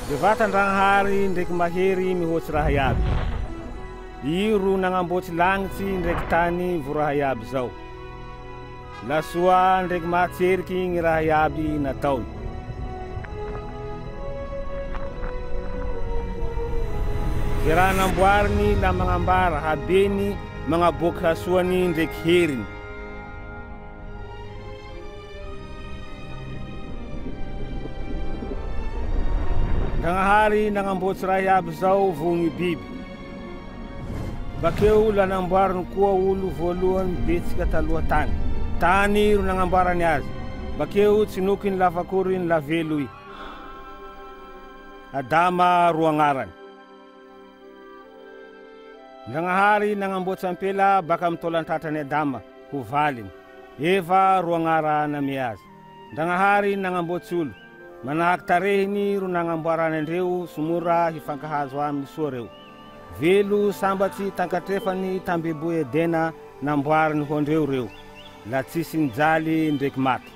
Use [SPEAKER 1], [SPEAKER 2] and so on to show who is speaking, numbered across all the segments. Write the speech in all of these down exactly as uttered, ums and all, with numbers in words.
[SPEAKER 1] Bevatan-Dragnahary ndraiky mahery mihoatsy raha iaby. Io ro nagnamboatsy lagnitsy ndraiky tany vo raha iaby zao. Lasoa ndraiky mahatseriky gny raha iaby nataony. Ze raha namboariny la magnambara habeny magnaboaky hasoany ndraiky heriny. Dragnahary nagnamboatsy raha iaby zao vo gny biby. Bakeo la namboariny koa olo voalohany betsika taloha tany. Tany ro nagnamboarany azy. Bakeo tsinokiny lafakoriny la velo i. Adama ro agnarany. Dragnahary nagnamboatsy ampela baka amy tolan-tratrany Adama ho valiny. Eva ro agnara name azy. Dragnahary nagnamboatsy olo. Manahaky tarehiny ro nagnamboarany andreo somora hifankahazo aminy soa reo. Velo sambatsy tankatrefany tambeboe Edena namboariny ho andreo reo. La tsisy nijaly ndraiky maty.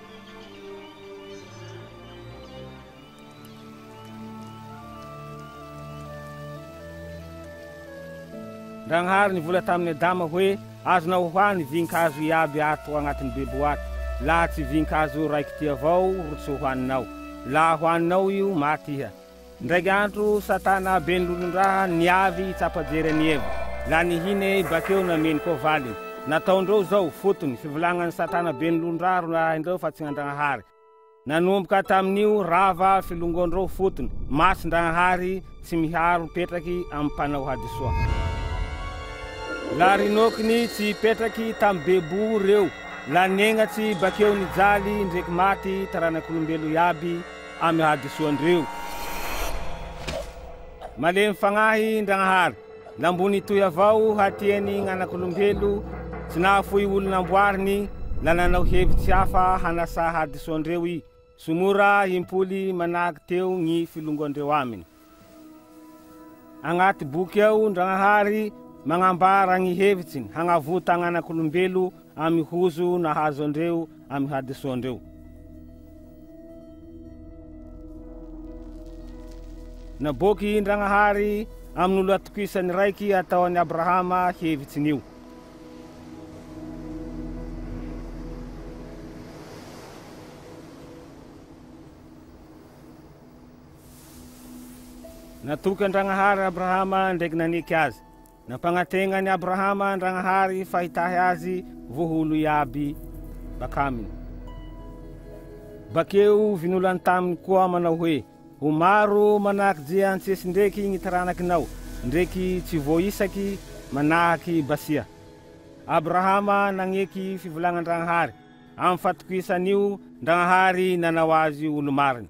[SPEAKER 1] Dragnahary nivola tamin'ny Adama hoe azonao hoany vinkazo iaby ato agnatiny bebo ato. Laha tsy vinkazo raiky ty avao ro tsy hoaninao. Laha hoaninao io maty iha. Ndraiky andro Satana ben'olondraha niavy tsapajery any Eva. La nihine bakeo nameny koa valiny. Nataondreo zao fotony fivolagnany Satana ben'olondraha ro nahindreo fa tsy gn'Andragnahary. Nanomboka tamin'io rava filongondreo fotony. Masin-Dragnahary tsy miharo petraky amy mpanao hadisoa. La rinokiny tsy petraky tamy bebo reo. La negnatsy bakeo nijaly ndraiky maty taranak'olombelo iaby amy hadisoandreo. Malemy fagnahy Ndragnahary. Lambony toy avao hatiany gn'anak'olombelo tsy nahafoy olo namboariny la nanao hevitsy hafa hanasa hadisoandreo i. Somora impoly manahaky teo gny filongoandreo aminy. Agnaty boky ao Ndragnahary magnambara gny hevitsiny hagnavota gn'anak'olombelo amy hozo nahazo andreo amy hadisoandreo. Naboky Ndragnahary amin'olo atokisany raiky ataony Abrahama hevitsin'io. Natoky Ndragnahary Abrahama ndraiky naneky azy. Nampagnategnany Abrahama Ndragnahary fahitahy azy voholo iaby bakaminy. Bakeo vinolany taminy koa manao hoe ho maro manahaky je antsesy ndraiky gny taranakinao ndraiky tsy voisaky manahaky basia. Abrahama nagneky fivolagnan-Dragnahary. Amy fatokisan'io Ndragnahary nanao azy olo mariny.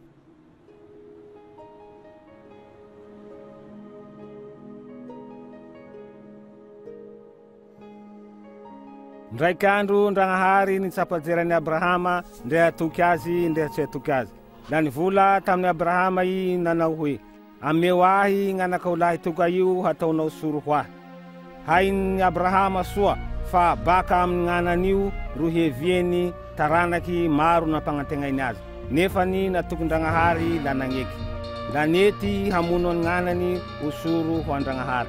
[SPEAKER 1] Ndraiky andro Ndragnahary nitsapajerany Abrahama ndre atoky azy ndre tsy atoky azy. La nivola tamin'ny Abrahama i nanao hoe ameo ahy gn'anakao lahy toka io hataonao soro ho ahy. Hainy Abrahama soa fa baka amin'ny gn'anan'io ro hevieny taranaky maro nampagnategnainy azy. Nefany natoky Ndragnahary la nagneky. La nety hamono ny gn'anany ho soro ho Ndragnahary.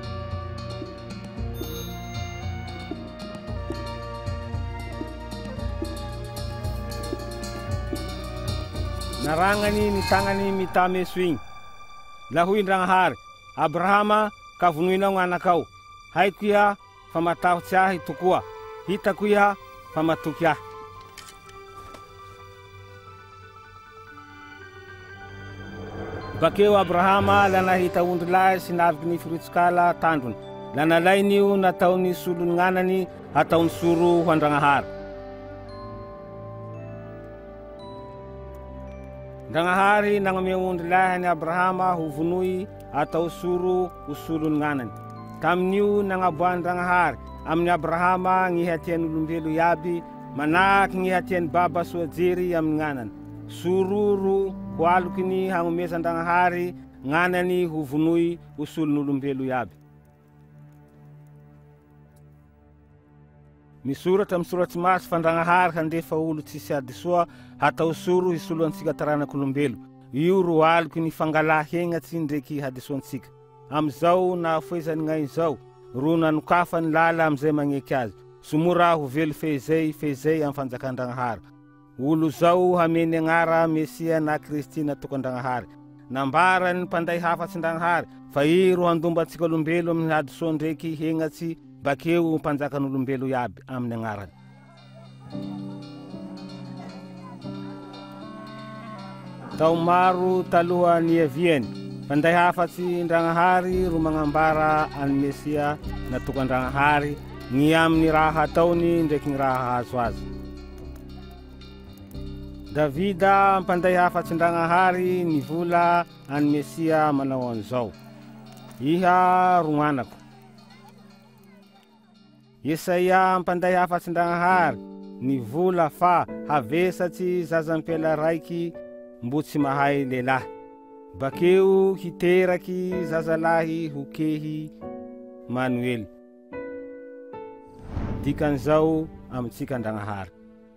[SPEAKER 1] Narangany ny tagnany mitameso igny. La hoy Ndragnahary, Abrahama ka vonoinao gn'anakao. Haiko iha fa matahotsy ahy tokoa. Hitako iha fa matoky ahy. Bakeo Abrahama la nahita ondry lahy sy naviky ny firitsokala tandrony. La nalain'io nataony solony gn'anany ataony soro ho Ndragnahary. Ndragnahary nagnome ondry lahy ny Abrahama ho vonoy atao soro ho solony gn'anany. Tamin'io nagnaboahan'ny Ndragnahary amin'ny Abrahama gny hatian'olombelo iaby manahaky gny hatian'ny baba soa jery amin'ny gn'anany. Sororo ho alokiny hagnomeza Ndragnahary gn'anany ho vonoy ho solon'olombelo iaby. Misoratra amy soratsy masy fa Ndragnahary handefa olo tsisy hadisoa hatao soro hisolo antsika taranak'olombelo. io ro aliko ny fangala hengatsy ndraiky hadisoantsika. Amizao na foezany gn'aizao ro nanokafa ny lala amizay magneky azy. Somora ho velo fezay fezay am fanjakan-Dragnahary. Olo zao hameny agnara Mesia na Kristy natokan-Dragnahary. Nambara ny mpanday hafatsin-Dragnahary fa i ro handombatsika olombelo amin'ny hadisoa ndraiky hengatsy bakeo mpanjakan'olombelo iaby amin'ny agnarany. Tao maro taloha niaviany mpanday hafatsy Ndragnahary ro magnambara any Mesia natokan-Dragnahary ny amin'ny raha ataony ndraiky ny raha azo azy. Davida mpanday hafatsy Ndragnahary nivola any Mesia manao an'izao: iha ro gn'anako. Jesaia mpanday hafatsy Ndragnahary nivola fa havesatsy zazampela raiky mbo tsy mahay lehilahy, bakeo hiteraky zazalahy ho kehy Manuely. Dikan'izao amitsika Ndragnahary.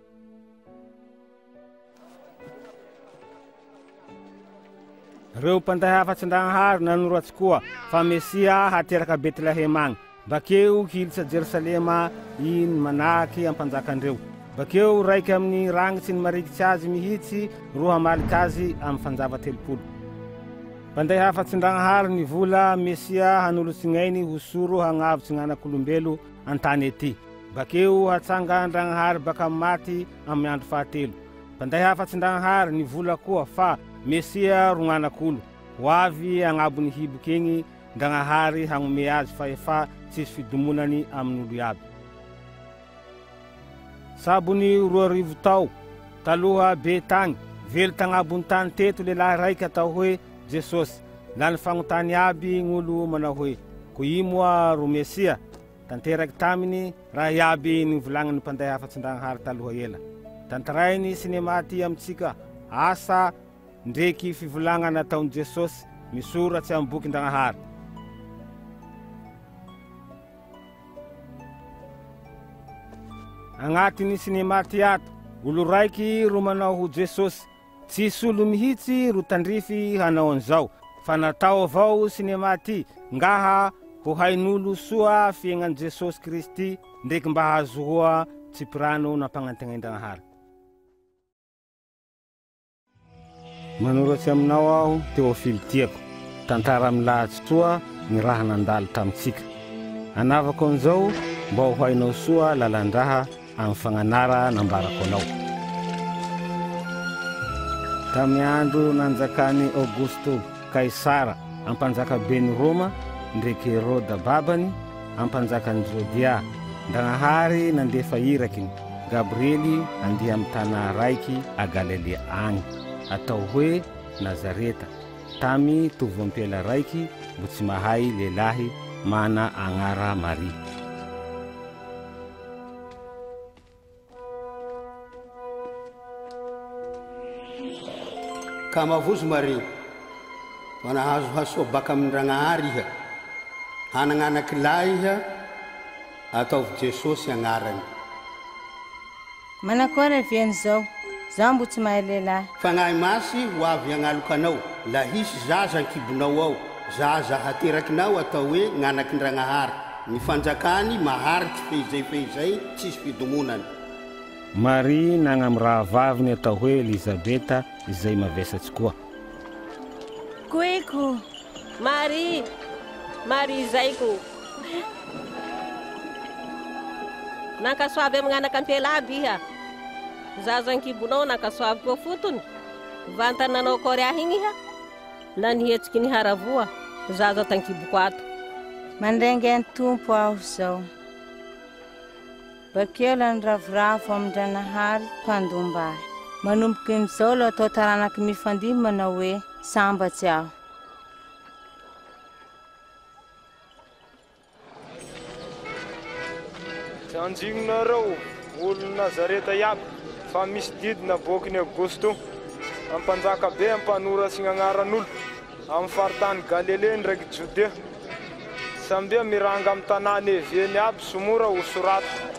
[SPEAKER 1] Reo mpanday hafatsy Ndragnahary nanoratsy koa fa Mesia hateraka Betlehema agny, bakeo hilitsa Jerusalema iny manahaky ampanjakandreo. Bakeo raiky amin'ny ragnitsy ny marikitsy azy mihitsy ro hamaliky azy amin'ny fanjava telopolo. Mpanday hafatsy Ndragnahary nivola Mesia hanolotsy gn'ainy ho soro hagnavotsy gn'anak'olombelo antany ety. Bakeo hatsanga Ndragnahary baka maty amin'ny andro fahatelo. Mpanday hafatsy Ndragnahary nivola koa fa Mesia ro gn'anak'olo ho avy agnabony hiboky egny Ndragnahary hagnome azy fa efa tsisy fidomonany amin'olo iaby. Sabony roa rivo tao taloha be tagny velo tagnabony tany teto lehilahy raiky atao hoe Jesosy. Lany fagnotany aby gn'olo manao hoe ko i moa ro Mesia. Tanteraky taminy raha iaby nivolagniny mpanday hafatsy Ndragnahary taloha ela. Tantarainy sinema ty amitsika asa ndreky fivolagna nataony Jesosy misoratsy amin'ny boky Ndragnahary. Agnatiny sinema ty ato olo raiky ro manao ho Jesosy. Tsisy olo mihitsy ro tandrify hanao an'izao, fa natao avao sinema ty ngaha ho hain'olo soa fiaignan'i Jesosy Kristy ndreky mba hahazoa tsipirano nampanantegna Ndragnahary. Manoratsy aminao aho Teofily tiako, tantara milahatsy soa ny raha nandalo tamitsika. Anavako an'izao mba ho hainao soa lalandraha amin'ny fagnanara nambarako anao. Tamin'ny andro nanjakany Augusto Kaisara ampanjaka beny Roma ndreky Heroda babany ampanjakany Jodia, Ndragnahary nandefa irakiny Gabriely andeha amin'ny tana raiky a Galilea agny atao hoe Nazareta, tamy tovoampela raiky mbo tsy mahay lehilahy mana agnara Maria.
[SPEAKER 2] Ka mavozo Maria, manahazo hasoa baka amin'ny Ndragnahary iha, hanagnanaky lahy iha, ataovy Jesosy agnarany.
[SPEAKER 3] Manakory viany zao, zaho mbo tsy mahay lehilahy.
[SPEAKER 2] Fagnahy masy ho avy agnalokanao, la hisy zaza ankibonao ao, zaza haterakinao atao hoe gn'anaky Ndragnahary. Ny fanjakany maharitsy feizay feizay tsisy fidomonany.
[SPEAKER 1] Maria nagnam raha vaviny atao hoe Elizabeta izay mavesatsy koa.
[SPEAKER 4] Koeko Maria, Maria zaiko nankasoavy amin'gn'anaky ampela aby iha, zaza ankibonao nankasoavy koa fotony, vantananao koria igny iha, na nihetsiky ny haravoa zaza tankiboko ato.
[SPEAKER 3] Mandraingy tompo aho zao, bakeo lany ravoravo amin'ny Ndragnahary mpandombahy. Manomboky n'izao lo atao taranaky mifandimby manao hoe sambatsy aho.
[SPEAKER 5] Tsy anjignareo olo Nazareta iaby fa misy didina bokiny Augusto ampanjaka be ampanoratsy gn'agnaran'olo amin'ny faritany Galilea ndraiky Judea. Sambia miranga amin'ny tanàna evieny aby somora ho sorato.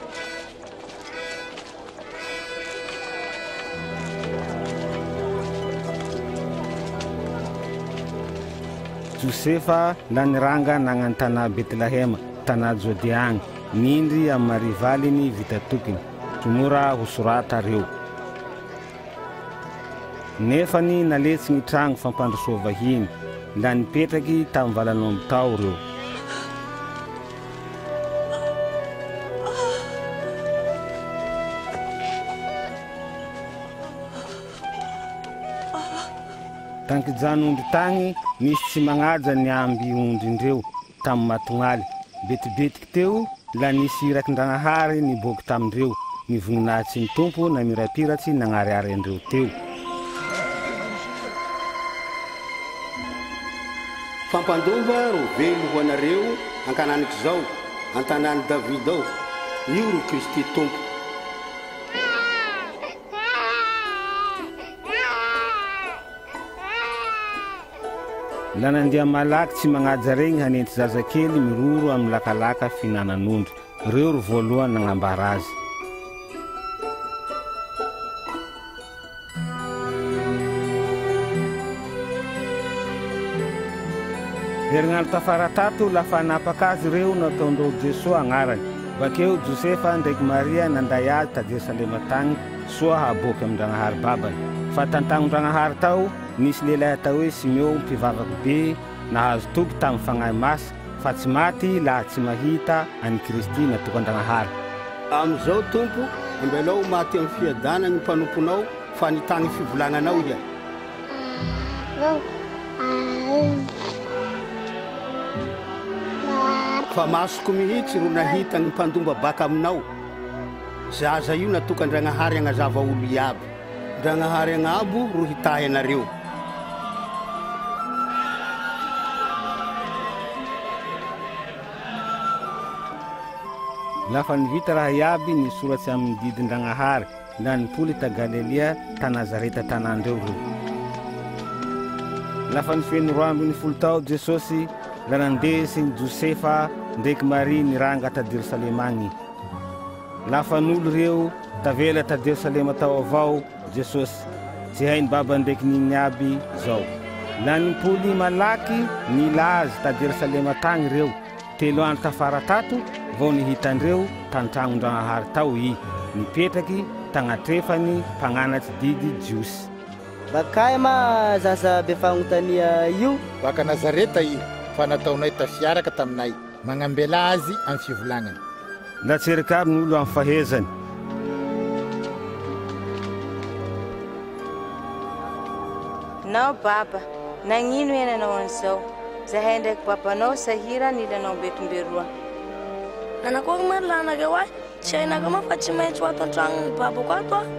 [SPEAKER 1] Josefa la niranga nagnany tana Betlehema tana Jodea agny nindry amin'ny marivaliny vita tokiny somora ho sorata reo nefany naletsy ny tragno fampandrosoa vahiny la nipetraky tamin'ny valanomby tao reo tankijanondry tagny nisy tsy magnaja ny amby ondrindreo tamin'ny matognaly betibetiky teo la nisy irakin-dragnahary niboky tamindreo ny voninahitsy ny tompo na mirapiratsy nagnariary andreo teo
[SPEAKER 2] fampandova ro velo ho anareo ankananiky zao antanany David ao io ro Kristy tompo
[SPEAKER 1] la nandeha malaky tsy magnaja regny hanenty zazakely miroro amin'ny lakalaka finanan'ondry reo ro voalohany nagnambara azy herinandro tafara tato lafa napaka azy reo nataondreo Jesosy agnarany bakeo Josefa ndraiky Maria nanday azy ta Jerusalema tagny soa haboky amin-dragnahary babany fa tantagnon-dragnahary tao nisy lehilahy atao hoe Simeo mpivavaky be nahazo toky tamin'ny fagnahy masy fa tsy maty laha tsy mahita any Kristy natokan-dragnahary
[SPEAKER 2] amizao tompo ambelao maty amin'ny fiadana ny mpanomponao fa nitagny fivolagnanao ia fa masoko mihitsy ro nahita ny mpandomba baka aminao zaza io natokan-dragnahary agnazava olo iaby dragnahary agnabo ro hitahy anareo
[SPEAKER 1] lafa nivita raha iaby nisoratsy amin'ny didin-dragnahary la nipoly ta Galilea ta Nazareta tanandreo ro lafa nifeny roa ambin'ny folo tao Jesosy la nandesy Josefa ndraiky Maria niranga ta Jerusalema agny lafa n'olo reo tavela ta Jerusalema tao avao Jesosy tsy hainy baba ndraiky niny aby zao la nipoly malaky nilazy ta Jerusalema tagny reo telo andro tafara tato vao nihitandreo tantragnon-dragnahary tao i nipetraky tagnatrefany mpagnanatsy didy Jiosy
[SPEAKER 6] bakay ma zaza be fagnontania io
[SPEAKER 7] baka Nazareta i fa nataonay tafiaraka taminay magnambela azy amin'ny fivolagnany
[SPEAKER 1] la tserika aby n'olo amin'ny fahezany
[SPEAKER 3] nao baba nagnino iananao an'izao zahay ndraiky babanao sahira nilanao betomberoa
[SPEAKER 8] anakory mary lanareo ahy tsy hainareo ma fa tsy maintsy ho ato an-tragnony babako ato ah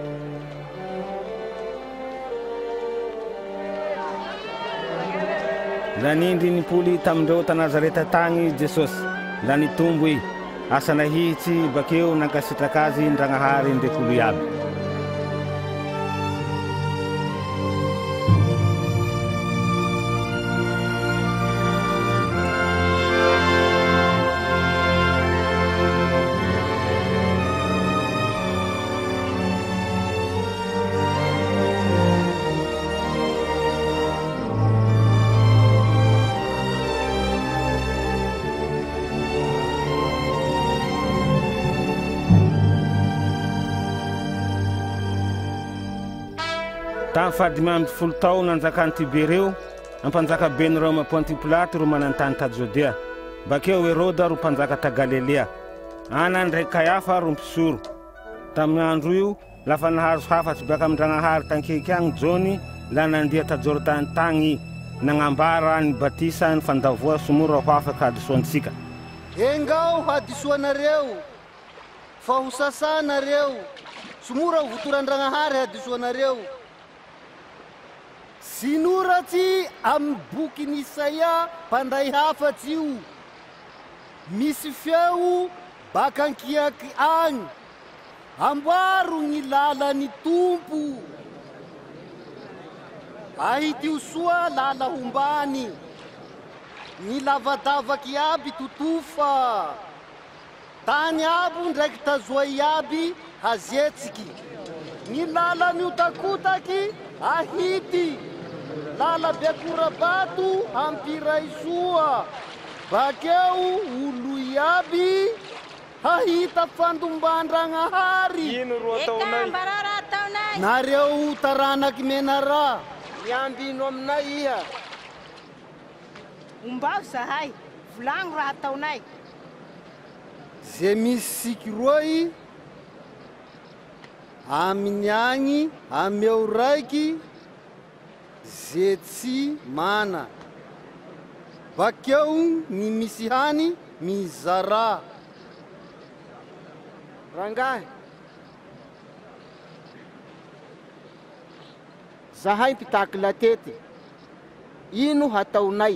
[SPEAKER 1] la nindry nipoly tamindreo ta Nazareta tagny Jesosy la nitombo i asa nahitsy bakeo nankasitraky azy ndragnahary ndraiky olo iaby tamin'ny fadimy amby folo tao nanjakany Tibereo ampanjaka beny Roma Ponty Pilato ro manantany ta Jodea bakeo Heroda ro mpanjaka ta Galilea ana ndraiky Kayafa ro mpisoro tamin'ny andro io lafa nahazo hafatsy baka amin-dragnahary tankeky agny Jony la nandeha ta Jordany tagny nagnambara ny batisa ny fandavoa somora ho afaka hadisoantsika
[SPEAKER 9] engao hadisoanareo fa ho sasanareo somora ho votoran-dragnahary hadisoanareo sinoratsy amin'ny bokin'i Isaia mpanday hafatsy io misy feo baka ankiaky agny amboaro ny lalan'ny tompo ahitio soa lala hombany ny lavadavaky aby totofa tany abo ndraiky tazoay aby hazetsiky ny lalan'io takotaky ahity lala Bekurabato hampiray soa, bakeo olo iaby hahita fandomban-Dragnahary.
[SPEAKER 5] Ino ro ataonay?
[SPEAKER 9] Nareo taranaky menara.
[SPEAKER 6] Miambino aminay iha.
[SPEAKER 10] Ombao zahay, volagno raha ataonay.
[SPEAKER 9] Ze misy siky roy amin'ny agny ameo raiky ze tsy mana, bakeo ny misy hany mizara.
[SPEAKER 6] Rangahy, zahay mpitaky latety, ino hataonay?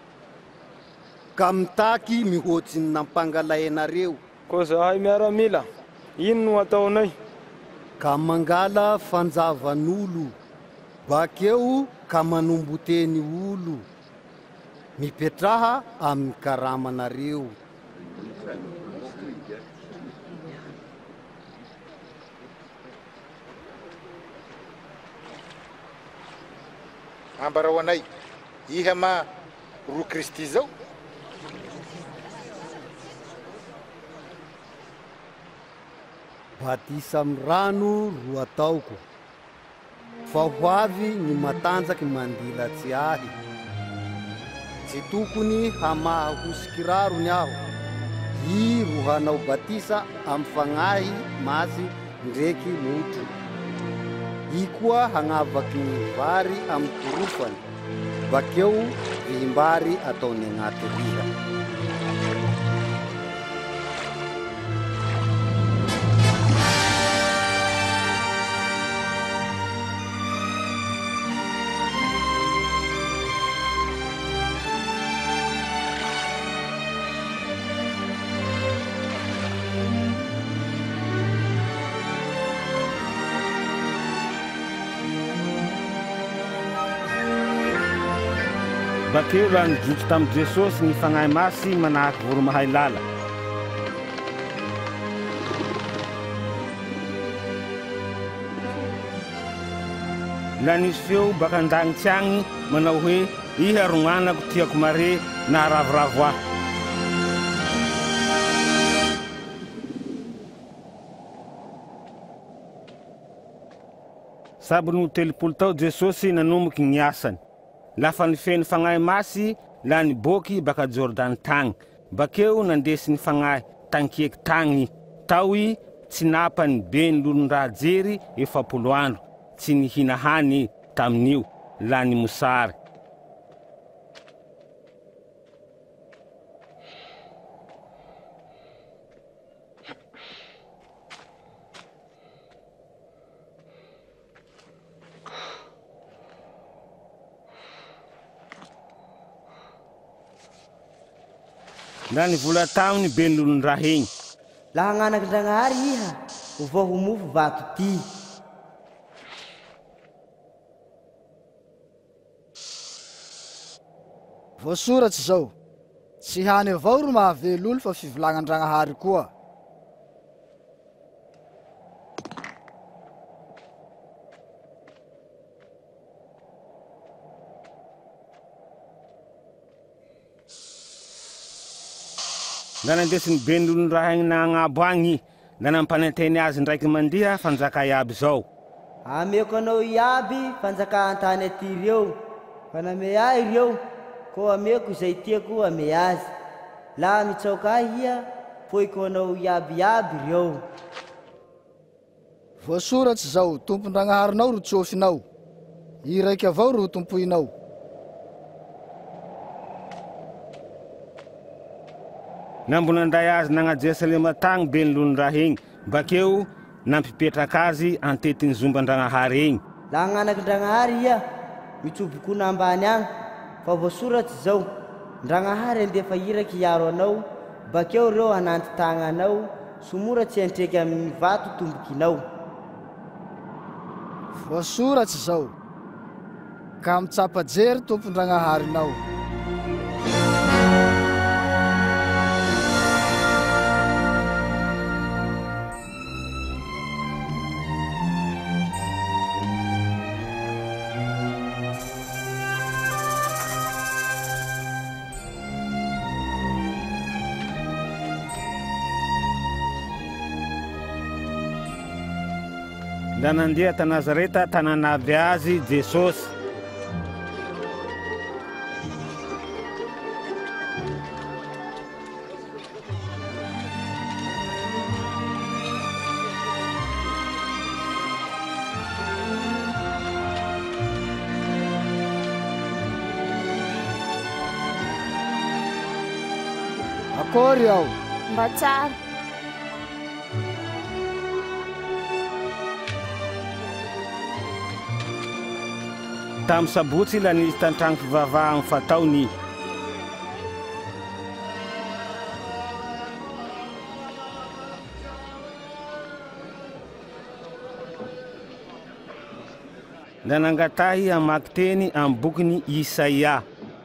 [SPEAKER 9] Ka mitaky mihoatsy ny nampangalainareo.
[SPEAKER 5] Ko zahay miaramila, ino no ataonay?
[SPEAKER 9] Ka mangala fanjavan'olo, bakeo ka manombo teny olo, mipetraha amin'ny karamanareo.
[SPEAKER 7] Ambarao anay, iha ma ro Kristy zao?
[SPEAKER 9] Batisa amin'ny rano ro ataoko, fa ho avy ny matanjaky mandilatsy ahy. Tsy tokony hamahosiky-rarony aho, i ro hanao batisa amin'ny fagnahy masy ndraiky motro. I koa hagnavaky ny vary amin'ny korofany, bakeo vihimbary ataony agnaty riha.
[SPEAKER 1] Bakeo la nijotso tamin'i Jesosy ny fagnahy masy manahaky voromahay lala. La nisy feo baka an-dagnitsy agny manao hoe iha ro gn'anako tiako mare na ravoravo ahy. Sabo no telopolo tao Jesosy nanomboky ny asany. Lafa nifeny fagnahy masy la niboky baka Jordan tagny, bakeo nandesi ny fagnahy tankieky tagny. Tao i tsy napany beny lolon-draha jery efapolo andro, tsy nihina hany tamin'io, la ni mosary. La nivola taminy beny lolon-draha igny.
[SPEAKER 6] Laha agnanaky Ndragnahary iha, ho vao ho mofo vato ty.
[SPEAKER 11] Voasoratsy zao, tsy hany avao ro mahavel'olo fa fivolagnan-Ndragnahary koa.
[SPEAKER 1] La nandesiny beny lolon-draha igny nagnabo agny, la nampanenteny azy ndraiky mandiha fanjaka iaby zao.
[SPEAKER 6] Ameko anao iaby fanjaka antany aty reo, fa name ahy reo, ko ameko izay tiako ame azy. La mitsaoka ahy iha, poiko anao iaby iaby reo.
[SPEAKER 11] Voasoratsy zao, tompo-Ndragnaharinao ro tsofinao, i raiky avao ro tompoinao.
[SPEAKER 1] Nambonanday azy nagna Jerusalema tagny beny lolon-draha igny, bakeo nampipetraky azy antetiny zomban-Ndragnahary igny.
[SPEAKER 6] La agnanaky Ndragnahary iha, mitsobokona ambany agny, fa voasoratsy zao, Ndragnahary andefa iraky hiaro anao, bakeo reo hananty tagnanao, somoratsy antreky amin'ny vato tombokinao.
[SPEAKER 11] Voasoratsy zao, ka mitsapa jery tompo-Ndragnaharinao.
[SPEAKER 1] da nandeha ta Nazareta tananabe azy Jesosy.
[SPEAKER 11] Akory aho.
[SPEAKER 12] Mba tsara.
[SPEAKER 1] Tamin'ny sabotsy la nisy tantragno fivavahagny fataony. Da nangatahy amaky teny amin'ny bokiny Isaia.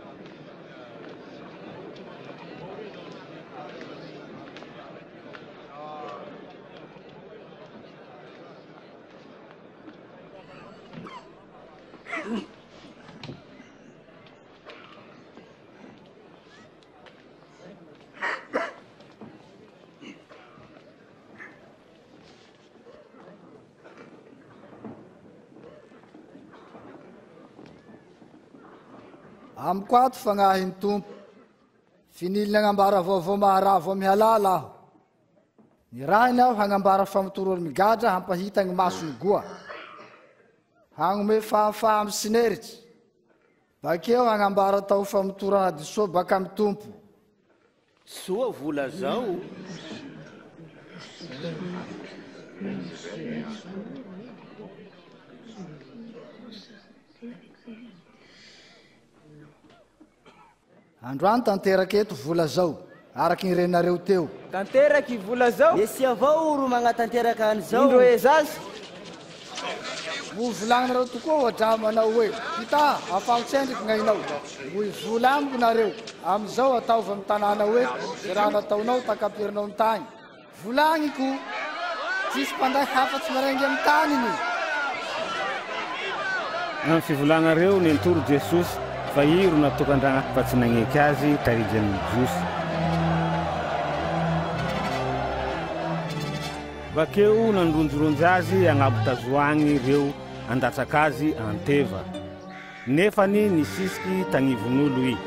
[SPEAKER 11] Amiko ato fagnahy ny tompo, finilina agnambara vaovao maharavo amy halala aho. Nirahiny aho hagnambara famotorolo migadra hampahita gny masony goa, hagnome fahafaha amy sineritry, bakeo hagnambara tao famotora hadisoa baka amy tompo.
[SPEAKER 2] Soa vola zao.
[SPEAKER 11] Androany tanteraky eto vola zao, araky ny renareo teo.
[SPEAKER 6] Tanteraky vola zao? Esy avao ro magnatanteraky an'izao. Indro e zazy?
[SPEAKER 11] Mo volagninareo tokoa ohatrà manao hoe, hita, afamotsendriky gn'ainao. Moy vola amiko nareo, amizao ataova amy tanàna hoe, ze raha nataonao takapirinao amy tagny. Volagniko, tsisy mpanday hafa tsy marengy amy taniny.
[SPEAKER 1] Amin'ny fivolagnareo nentoro Jesosy fa iro natokan-dragna fa tsy nagneky azy taridy amin'ny Josy. Bakeo nandronjoronjy azy agnabo tazoagny ireo andatsaka azy anteva. Nefany nisisiky tagnivon'olo i.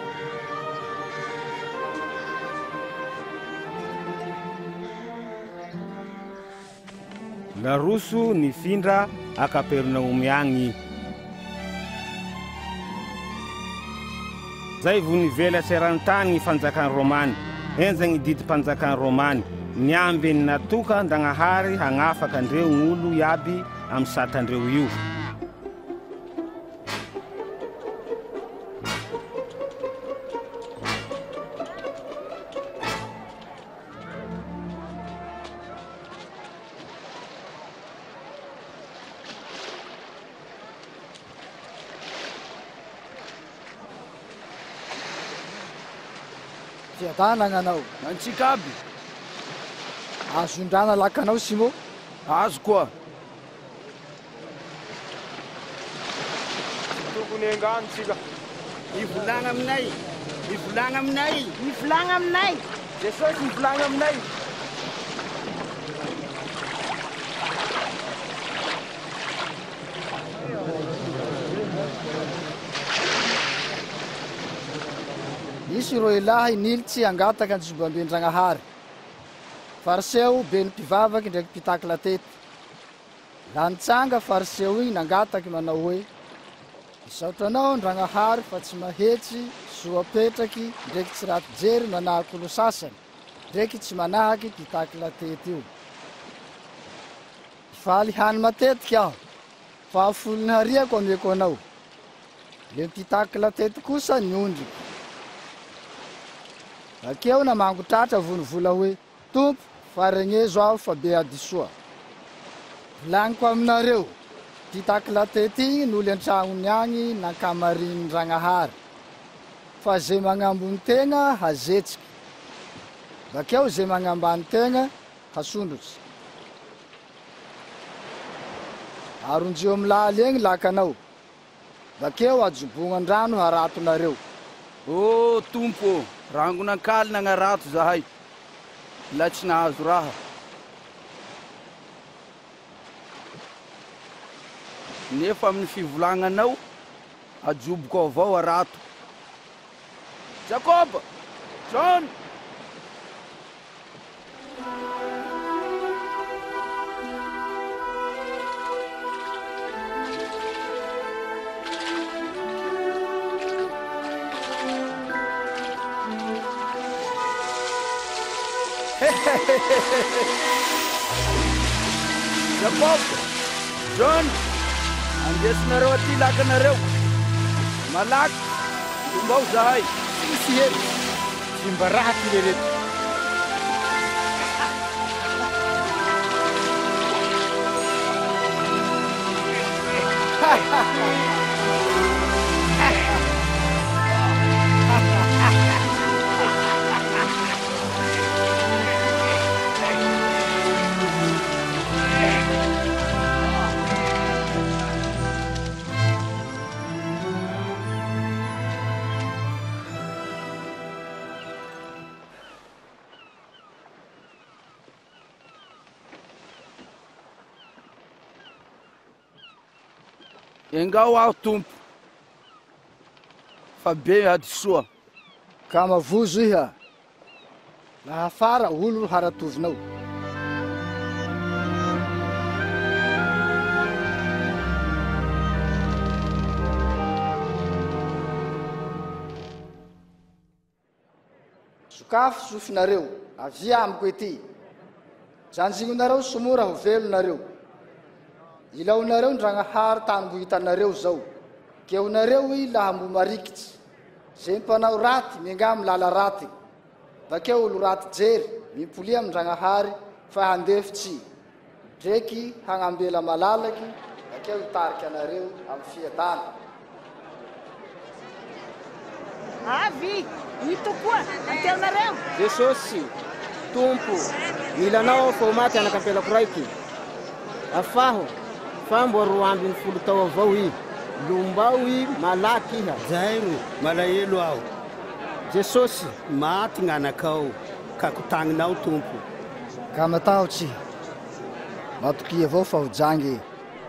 [SPEAKER 1] Laroso nifindra a Kapernaomy agny. Zay vo nivela serantany ny fanjakany Romany, enzagny dity mpanjakany Romany, niamby ny natoka ndagnahary hagnafaka andreo gn'olo iaby amy satandreo io.
[SPEAKER 11] Fiadana gn'anao.
[SPEAKER 13] Nantsika aby.
[SPEAKER 11] Azo indrana lakanao Simo?
[SPEAKER 13] Azo koa.
[SPEAKER 5] Tokony engano tsika.
[SPEAKER 2] Mivolagna aminay. Mivolagna aminay.
[SPEAKER 10] Mivolagna aminay.
[SPEAKER 6] Jesosy mivolagna aminay.
[SPEAKER 11] Nisy ro ilahy nilitsy angataky antsobamben-Dragnahary. Fariseo be ny mpivavaky ndraiky mpitaky latety. La nitsanga fariseo igny nangataky manao hoe, isaotranao Ndragnahary fa tsy mahetsy soa petraky ndraiky tsy raty jery manahaky olo sasany, ndraiky tsy manahaky mpitaky latety io. Faly hany matetiky aho, fa folony hariako ameko anao. Le mpitaky latety kosa niondriky. Akeo namango tratra vonovola hoe, Tompo, faregnezo aho fa be hadisoa. Volagniko aminareo, mpitaky latety igny n'olo an-tragnony agny nankamarin'ny Ndragnahary. Fa ze magnambony tegna hazetsiky. Bakeo ze magnambany tegna hasondrotsy. Aronjeo amy laly egny lakanao. Bakeo ajobognan-drano haratonareo.
[SPEAKER 13] Ô Tompo, rangonan-kaly nagnarato zahay. La tsy nahazo raha. nefa amin'ny fivolagnanao ajoboko avao arato. Jacob, John. Jacob, John, andesinareo aty lakanareo. Malaky, tumbao zahay.
[SPEAKER 7] Sisy hety, tsy mba raha ty lereto.
[SPEAKER 13] Engao aho tompo. Fa be ady soa.
[SPEAKER 11] Ka mavozo iha. Laha afara olo haratovinao. Sokafo sofinareo, avia amiko ety. Janjingonareo somora ho velonareo. Ilaonareo Ndragnahary tany mbo hitanareo zao. Keonareo i laha mbo marikitsy. Zay mpanao raty mingamy lala raty. Bakeo olo raty jery mipolia amin'ny Ndragnahary fa handefitsy. Dreky hagnambela malalaky bakeo hitariky anareo amin'ny fiadana.
[SPEAKER 10] Avy, ito koa, antelnareo.
[SPEAKER 12] Jesosy, Tompo, milanao fa maty anakampelako raiky. Afaho, fambo roa ambin'ny folo tao avao i. Lombao i malaky iha.
[SPEAKER 2] Zairo, malahelo aho.
[SPEAKER 12] Jesosy,
[SPEAKER 2] maty gn'anakao, ka kotagninao Tompo.
[SPEAKER 11] Ka matahotsy. Matoky avao fa ho jangy.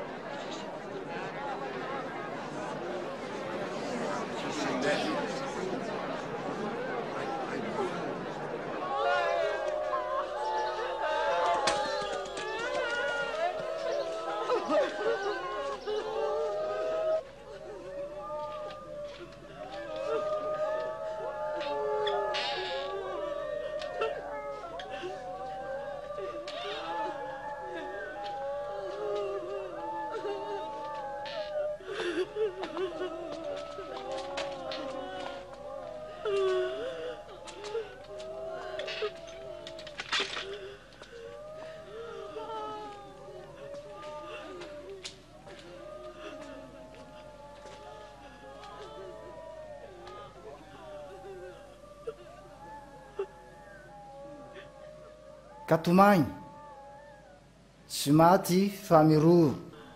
[SPEAKER 11] Katomagny, tsy maty fa miroro.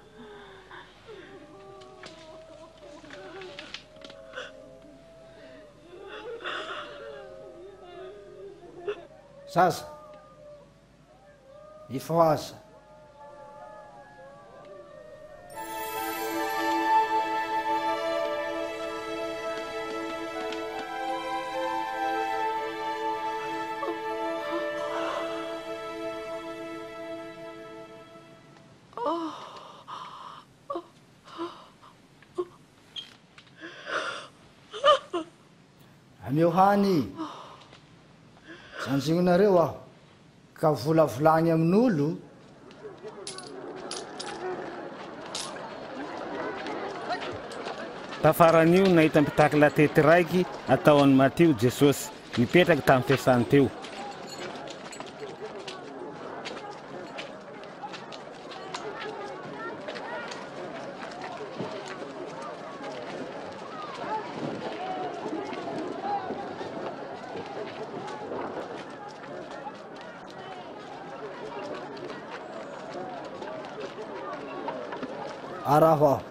[SPEAKER 11] Zaza, efa ho aza. Ameo hany, janjingonareo aho, ka volavolagny amin'olo.
[SPEAKER 1] Tafaran'io nahita mpitakila tety raiky ataon'ny Matio Jesosy mipetraky tamin'ny fiasany teo.
[SPEAKER 11] Araho aho.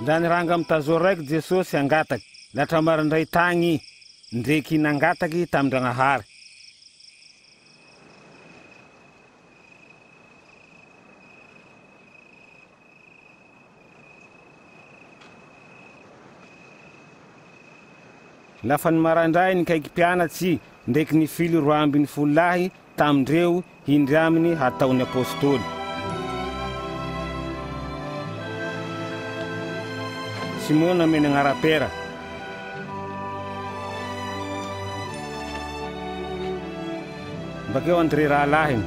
[SPEAKER 1] La niranga mitazoro raiky Jesosy angataky. Latra marandray tagny ndreky nangataky tamin-Dragnahary. Lafa ny marandray ny kaiky mpianatsy ndreky ny fily roa ambin'ny folo lahy tamindreo hindry aminy hataony apôstôly. Simona mena ngarapera. Bakeo Andre Rahalahin.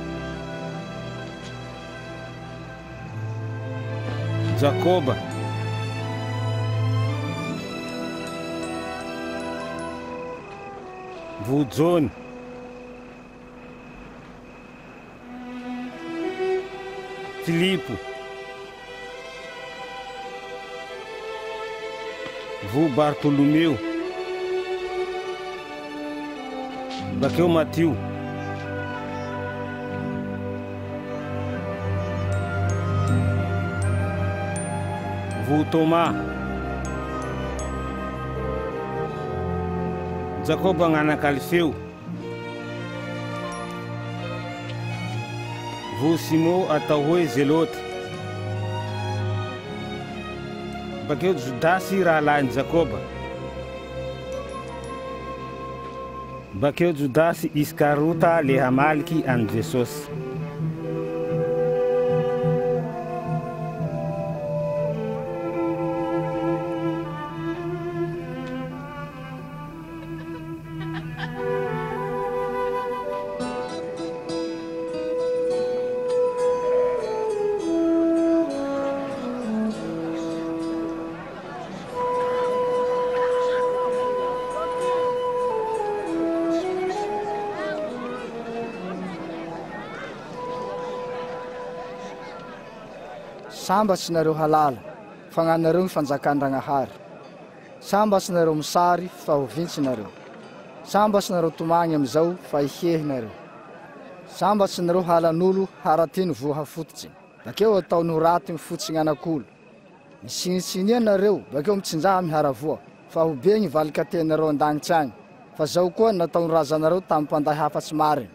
[SPEAKER 1] Jakoba. Vujoni. Filipo. Vu Bartolomeu. Bakeo Matiu. Vu Thomas. Jacob ng'anak Alfeu. Vu Simo atau hoe Zelote. Bakeo Judasi rahalahin Jacob. Bakeo Judasi Iskarota le hamaliki an Jesus.
[SPEAKER 11] Sambatsy nareo halala, fagnanareo ny fanjakan-Dragnahary. Sambatsy nareo misary, fa ho vintsy nareo. Sambatsy nareo tomagny amizao, fa ihehy nareo. Sambatsy nareo halan'olo haratiny voha fototsy. Bakeo ataony ho raty mifototsy gn'anak'olo. Misinitsiniana nareo, bakeo mitsinjaha miharavoa, fa ho be gny valikatenareo an-dagnitsy agny. Fa zao koa nataony razanareo tamin'ny mpanday hafatsy mariny.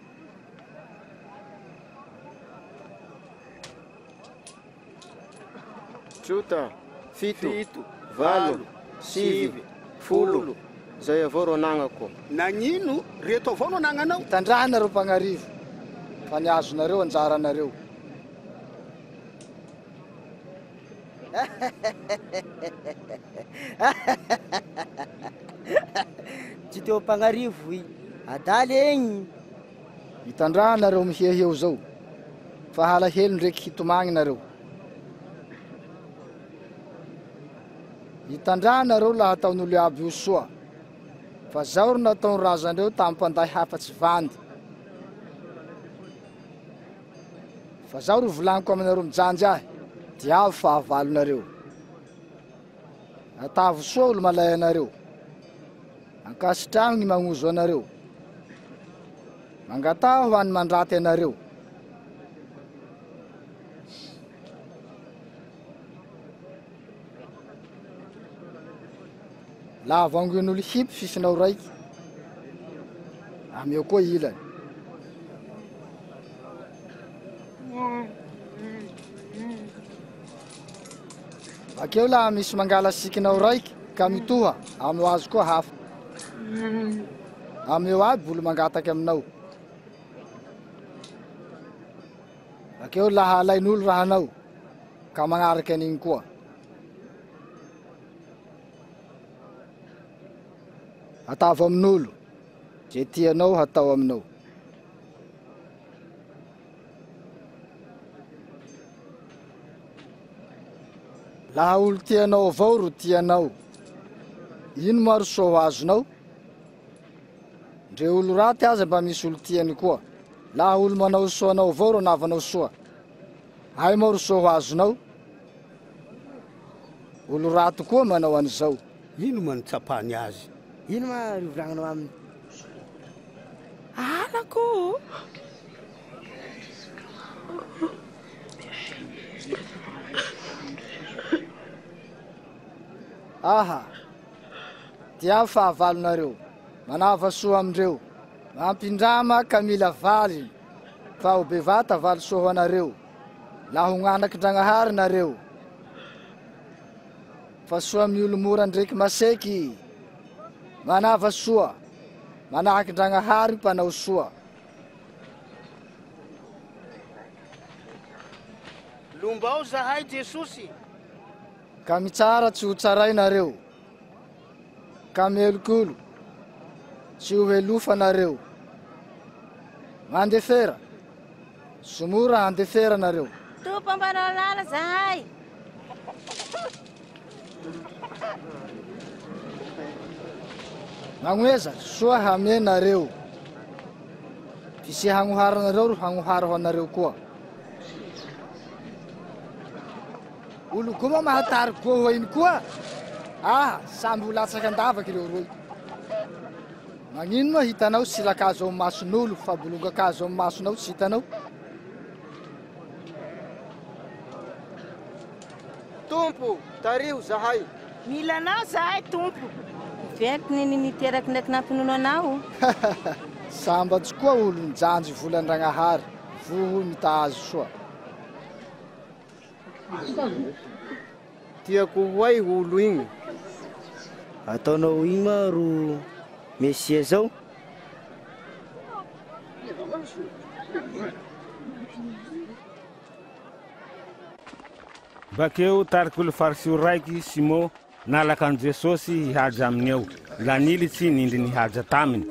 [SPEAKER 12] Trota, fito, valo, sivy, folo. Zay avao ro anagnako.
[SPEAKER 2] Nagnino? Reto avao no anagnanao?
[SPEAKER 11] Tandrahanareo mpagnarivo. Fa niazonareo anjaranareo.
[SPEAKER 6] Tsy teo mpagnarivo i. Adaly egny.
[SPEAKER 11] Itandrahanareo miheheo zao. Fa halahelo ndraiky hitomagny nareo. Itandrahanareo laha ataon'olo aby io soa. Fa zao ro nataony razandreo tamin'ny mpanday hafatsy vandy. Fa zao ro volagniko aminareo mijanjy ahy, diavy fahavalonareo. Atavo soa olo malay anareo. Ankasitrano gny magnozo anareo. Mangataho ho any mandraty anareo. Laha vangon'olo hipy fifinao raiky, ameo koa ilany. Bakeo laha misy mangala sikinao raiky, ka mitoha, ameo azo koa hafa. Ameo aby olo mangataky aminao. Bakeo laha alain'olo rahanao, ka magnaraky an'igny koa. Atavo amin'olo, ze tianao hatao aminao. Laha olo tianao avao ro tianao, ino maro soa ho azonao? Ndre olo raty aza mba misy olo tiany koa. Laha olo manao soanao avao ro navanao soa, ay maro soa ho azonao? Olo raty koa manao an'izao.
[SPEAKER 2] Ino manitsapany azy?
[SPEAKER 6] Ino ma rivolagnanao aminy? Alako!
[SPEAKER 11] aha dia fahavalonareo manava soa amindreo mampindrama ka mila valy fa ho bevata valy soa ho anareo laha ho gn'anakin-Dragnahary nareo fa soa miolomora ndraiky maseky manava soa manahakin-Dragnahary mpanao soa.
[SPEAKER 12] Lombao zahay Jesosy
[SPEAKER 11] ka mitsara tsy ho tsaray nareo ka mielokolo tsy ho helofa nareo mandefera somora handefera nareo.
[SPEAKER 3] Tompo ambanao lala zahay.
[SPEAKER 11] Magnoeza soa hame nareo fisy hagnohara nareo ro hagnohara ho anareo koa. Olo koa mahatary koa ho iny koa ah samby ho latsaky andavaky ireo roy. Magnino moa hitanao silakazo amin'ny mason'olo fa bolongakazo amin'ny masonao tsy hitanao.
[SPEAKER 12] Tompo tario zahay.
[SPEAKER 10] Milanao zahay tompo.
[SPEAKER 3] Veky nini niteraky ndraiky nampinono anao.
[SPEAKER 11] Sambatsy koa olo mijanjy volan-Dragnahary voho mitazo soa.
[SPEAKER 12] Tiako hoay olo igny.
[SPEAKER 6] Ataonao igny ma ro Mesia zao.
[SPEAKER 1] Bakeo tarikolo farisio raiky Simon nalaka an Jesosy hihaja aminy eo. La nilitsy nindry nihaja taminy.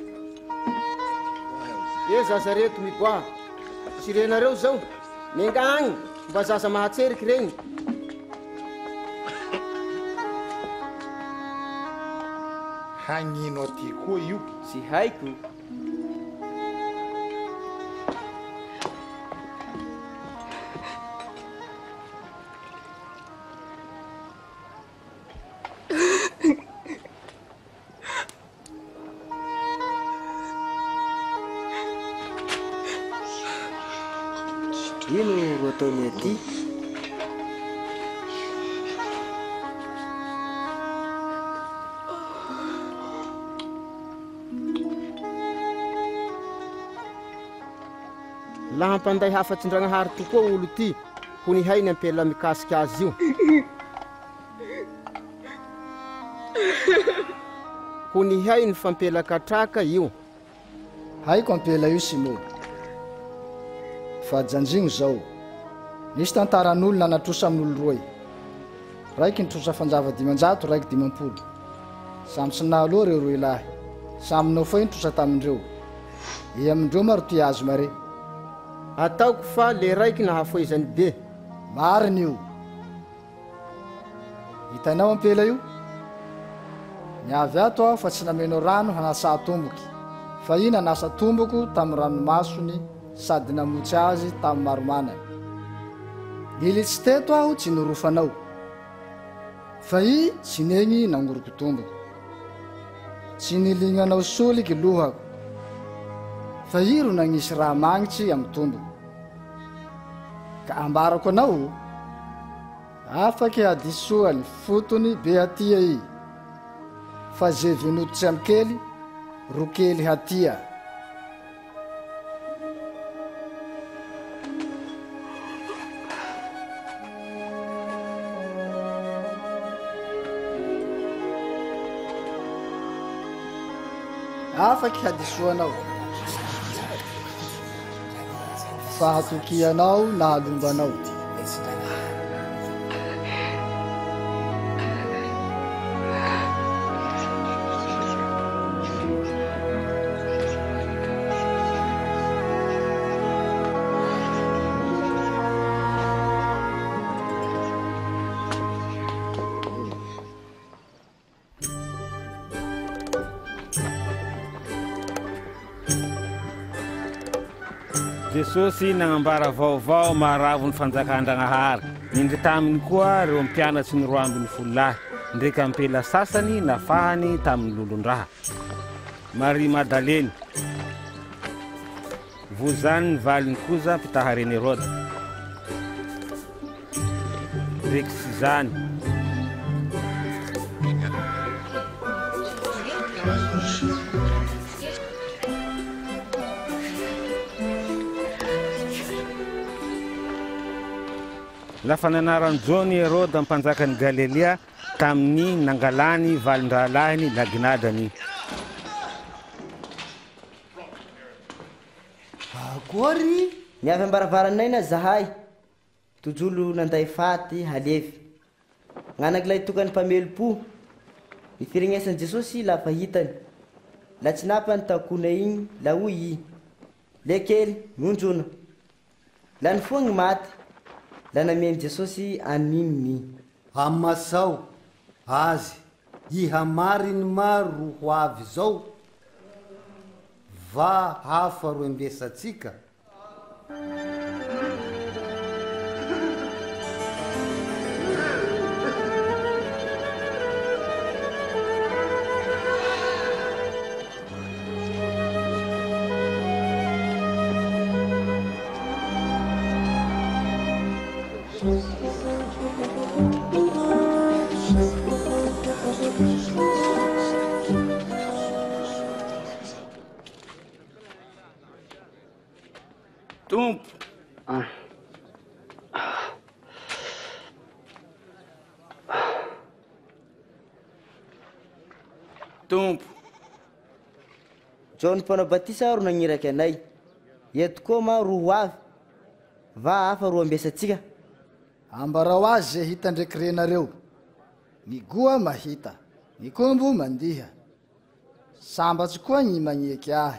[SPEAKER 12] E zaza reto miboa. Sirenareo zao. Menga agny mba zaza mahatseriky regny.
[SPEAKER 7] Hagnino aty koa io?
[SPEAKER 6] Tsy haiko. Ino ro ataony aty?
[SPEAKER 12] Laha hampanday hafatsin-Dragnahary tokoa olo ty ho ny hainy ampela mikasiky azy io. Ho ny hainy fampelakatraka io.
[SPEAKER 11] Haiko ampela io Simon. Fa janjigno zao. Nisy tantaran'olo nanatrosa amin'olo roy. Raiky nitrosa fanjava dimanjato, raiky dimampolo. Samy tsy nahaloha reo roy lahy. Samy nao foy nitrosa tamindreo. I amindreo maro ty azo mare.
[SPEAKER 12] Ataoko fa le raiky nahafoizany be.
[SPEAKER 11] Mariny io. Hitanao ampela io? Niavy ato aho fa tsy nameno rano hanasa tomboky. Fa i nanasa tomboko tamin'ny ranomasony sady namotsy azy tamin'ny maromana. Nilitsy teto aho tsy norofanao. Fa i tsy negny nangoroko tomboko. Tsy nilignanao soliky lohako. Fa i ro nagnisy raha magnitsy amin'ny tomboko. Ka ambarako anao afaky hadisoa ny fotony be hatia i. Fa ze venototsy amin'ny kely ro kely hatia. Afaky hadisoanao fa hatokianao na halombanao.
[SPEAKER 1] Jesosy nagnambara vaovao maharavo ny fanjakan-Dragnahary. Nindry taminy koa reo mpianatsy ny roa ambin'ny folo lahy ndraiky ampela sasany nafahany tamin'ny lolondraha. Marie Madaleny, vozany ny valiny koza mpitahareny Herode, ndraiky Sizany, lafa nanaran'i Jony Herode ampanjakany Galilea tamin'ny nangalany valin-dralahiny laginadany.
[SPEAKER 6] Akory miavy ambaravaranay na zahay tojolo nanday faty halevy nganakilay tokany mpamelo-po ny firegnesan'i Jesosy lafa hitany la tsy napany takona igny la hoy i le kely nonjona la ny foa gny maty la nameny Jesosy anininy
[SPEAKER 9] hamasao azy iha mariny maro ho avy zao va hafa ro embesatsika.
[SPEAKER 13] Tompo.
[SPEAKER 12] Ah.
[SPEAKER 13] Tompo.
[SPEAKER 6] John Mpana Batisa ro nagniraky anay. Eto koa ma ro ho avy. Va hafa ro ambesatsika.
[SPEAKER 11] Ambarao azy ze hita ndraiky renareo. Ny goa mahita, ny kombo mandiha. Sambatsy koa ny magneky ahy.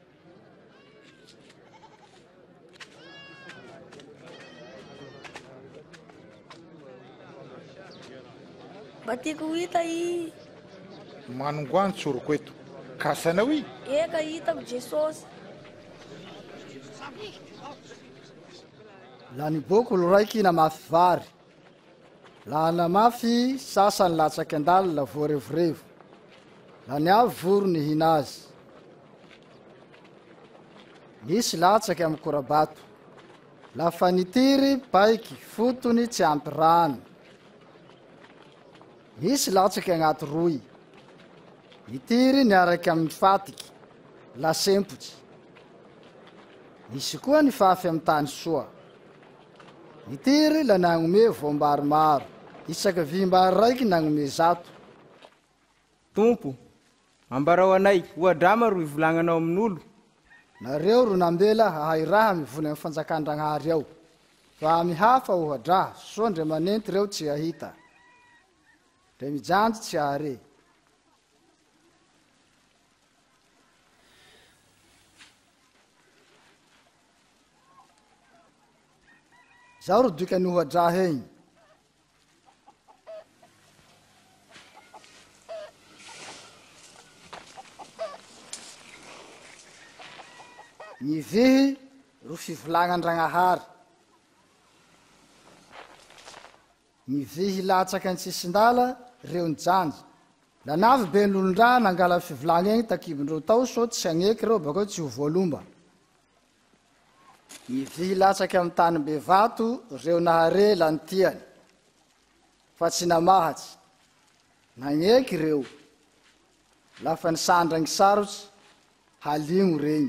[SPEAKER 8] Batiko hita i.
[SPEAKER 7] Manongoany tsoroko eto. Kasanao i?
[SPEAKER 8] Eka hitako Jesosy.
[SPEAKER 11] La ny bokolo raiky na mafy vary. La na mafy sasany latsaky andala la voarevorevo. La ny avy voro ny hina azy. Misy latsaky amin'ny korabato. La fa nitiry paiky fotony tsy ampy rano. Misy latsaky agnaty roy. Nitiry niaraky amin'ny fatiky. La sempotsy. Misy koa ny fafy amin'ny tany soa. Nitiry la nagnome voambary maro. Isaka vimbary raiky nagnome zato.
[SPEAKER 13] Tompo, ambarao anay, hoadrama ro ivolagnanao amin'olo.
[SPEAKER 11] Nareo ro nambela hahay raha mivony amin'ny fanjakan-Dragnahary ao. Fa mihafa hoadraha, soa ndre manenty reo tsy ahita. Ndre mijanjy tsy ahare. Zaho ro dikany hoadraha egny. Ny vehy ro fivolagnan-Dragnahary. Ny vehy latsaky an-tsisindala reo ny janjy. La navy be n'olon-draha nangala fivolagna egny takibindreo tao so tsy agneky reo bakeo tsy ho voalomba. Ny vehy latsaky amin'ny tany be vato reo nahare la ny tiany. Fa tsy namahatsy. Nagneky reo. Lafa ny sandra ny sarotsy haligno regny.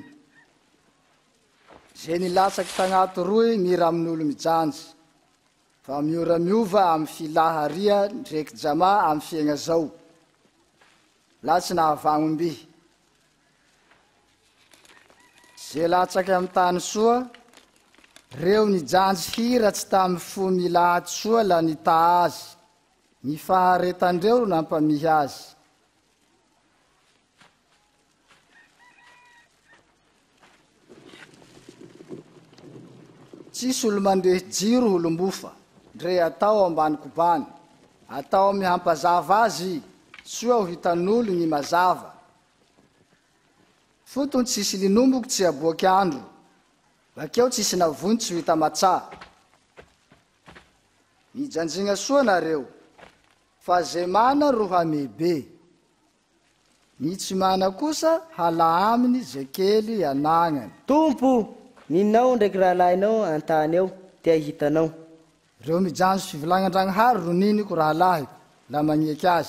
[SPEAKER 11] Ze ny latsaky tagnaty roy mira amin'olo mijanjy. Fa miora miova amin'ny filaharia ndraiky jama amin'ny fiaigna zao. La tsy nahavagnombihy. Ze latsaky amin'ny tany soa, reo nijanjy hira tsy tamin'ny fo milahady soa la nita azy. Ny faharetandreo ro nampamihy azy. Tsisy olo mandeha jiro olom-bofa, ndre atao ambany kobany, atao mihampazava azy, soa ho hitan'olo ny mazava. Fotony tsisy linomboky tsy aboaky andro, bakeo tsisy navony tsy ho hita matsà. Mijanjigna soa nareo, fa ze mana ro hamebe. Ny tsy mana kosa hala aminy ze kely anagnany.
[SPEAKER 6] Tompo! Ninao ndraiky rahalahinao antany eo, tia hitanao.
[SPEAKER 11] Reo mijanjy fivolagnan-Dragnahary ro niniko rahalahiko, la magneky azy.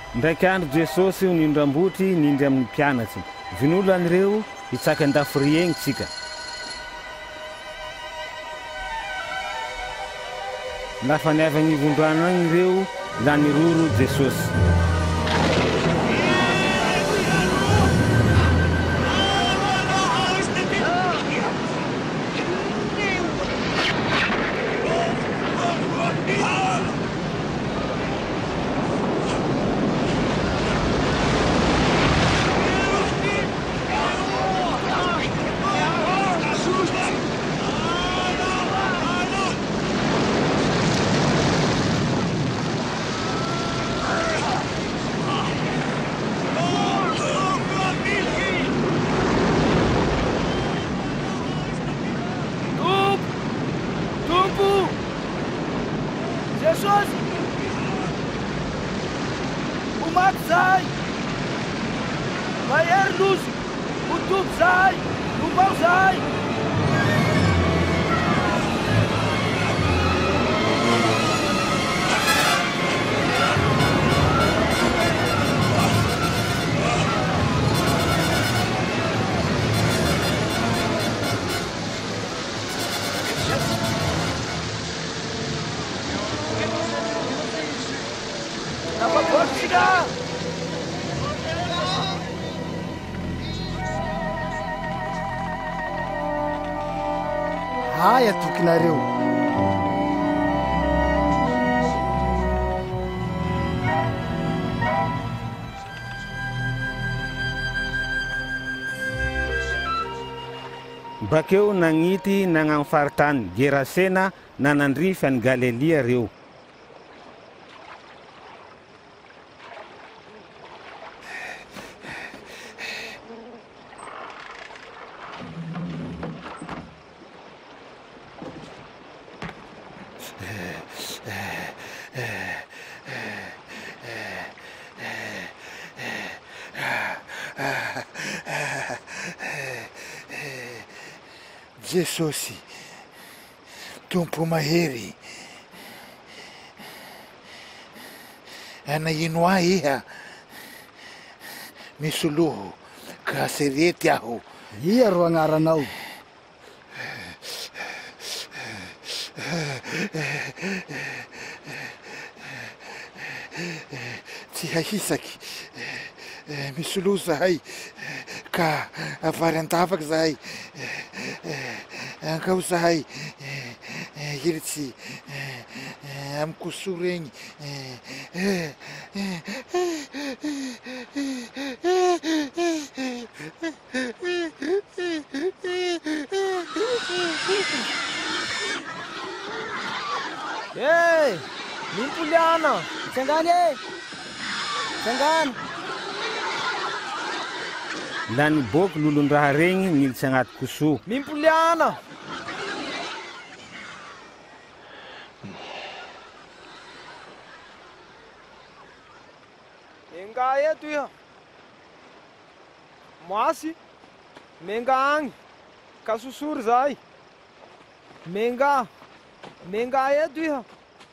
[SPEAKER 1] ndraiky andro jesosy nindram-botry nindry amin'ny mpianatsy vinolo an'ireo hitsaky an-dafy egny tsika lafa niavy agnivondroana agny ireo la niroro jesosy
[SPEAKER 11] Haya tokinareo
[SPEAKER 1] bakeo nagnity nagnano faritany Gerasena nanandrify any Galilia reo
[SPEAKER 7] Jesosy tompo mahery ana ino ahy iha misoloho ka serety aho
[SPEAKER 11] ia ro agnaranao
[SPEAKER 7] tsy hahisaky misoloho zahay ka avary antafaky zahay ankao zahay hiritsy amy koso regny
[SPEAKER 6] Hey, Mimpuliana, Sangane, Sangane.
[SPEAKER 1] Lany boky lolondraha regny nilitsy agnaty koso
[SPEAKER 6] Mimpuliana. Menga eto iha. Moasy. Menga agny. Kasusur zay. Menga. Menga eto iha.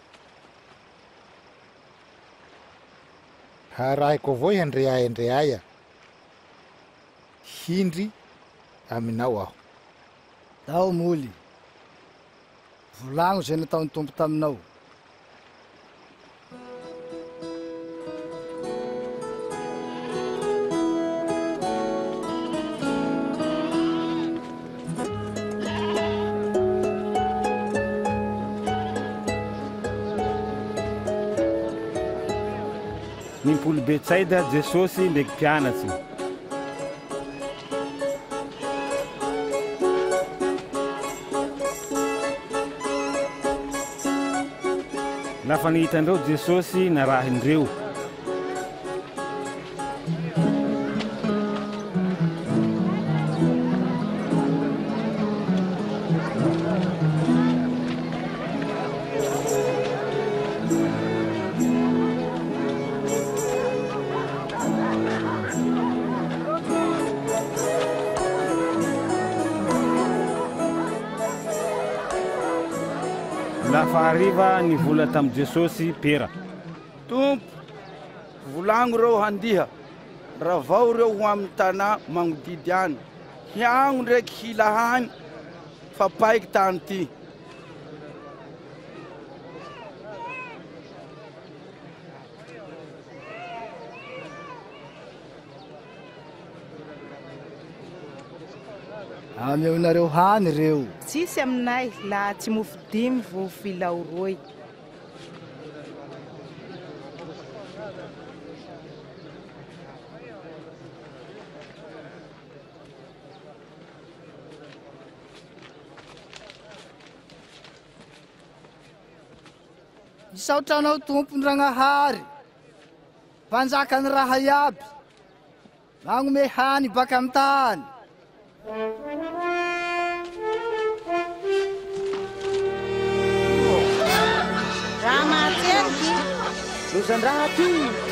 [SPEAKER 7] Haraiko avao handreay andreaya hindry aminao aho
[SPEAKER 11] tao moly volagno zay nataony tompo taminao
[SPEAKER 1] Nimpolo Betsaida Jesosy ndraiky mpianatsy lafa nihitandreo Jesosy narahindreo lafa hariva nivola tam Jesosy pera
[SPEAKER 13] tompo volagno reo handiha raha vao reo ho amin'ny tanà magnodidy any hiagno ndraiky hila hany fa paiky tany ty
[SPEAKER 11] ameonareo hany reo
[SPEAKER 10] tsisy aminay laha tsy mofo dimy vo filao roy
[SPEAKER 11] isaotranao tompondragnahary mpanjakany raha iaby magnome hany baka amin'ny tany
[SPEAKER 3] raha mahatseriky
[SPEAKER 6] lozan-draha ty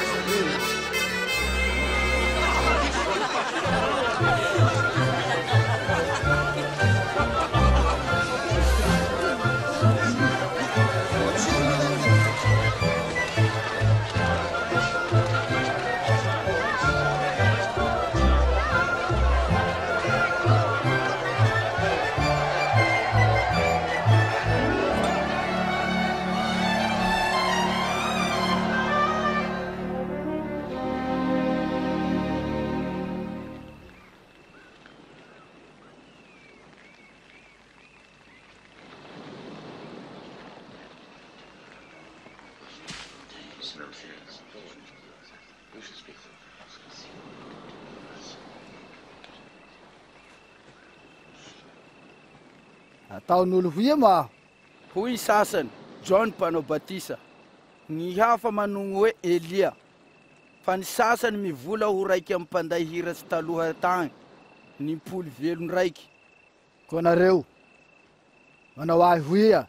[SPEAKER 11] ataon'olo hoia ma
[SPEAKER 13] hoy sasany John mpanao batisa ny hafa manogno hoe Elia fa ny sasany mivola ho raiky amin'ny mpanday hiratsy taloha tagny ny mpoly velony raiky
[SPEAKER 11] ko nareo manao ahy hoia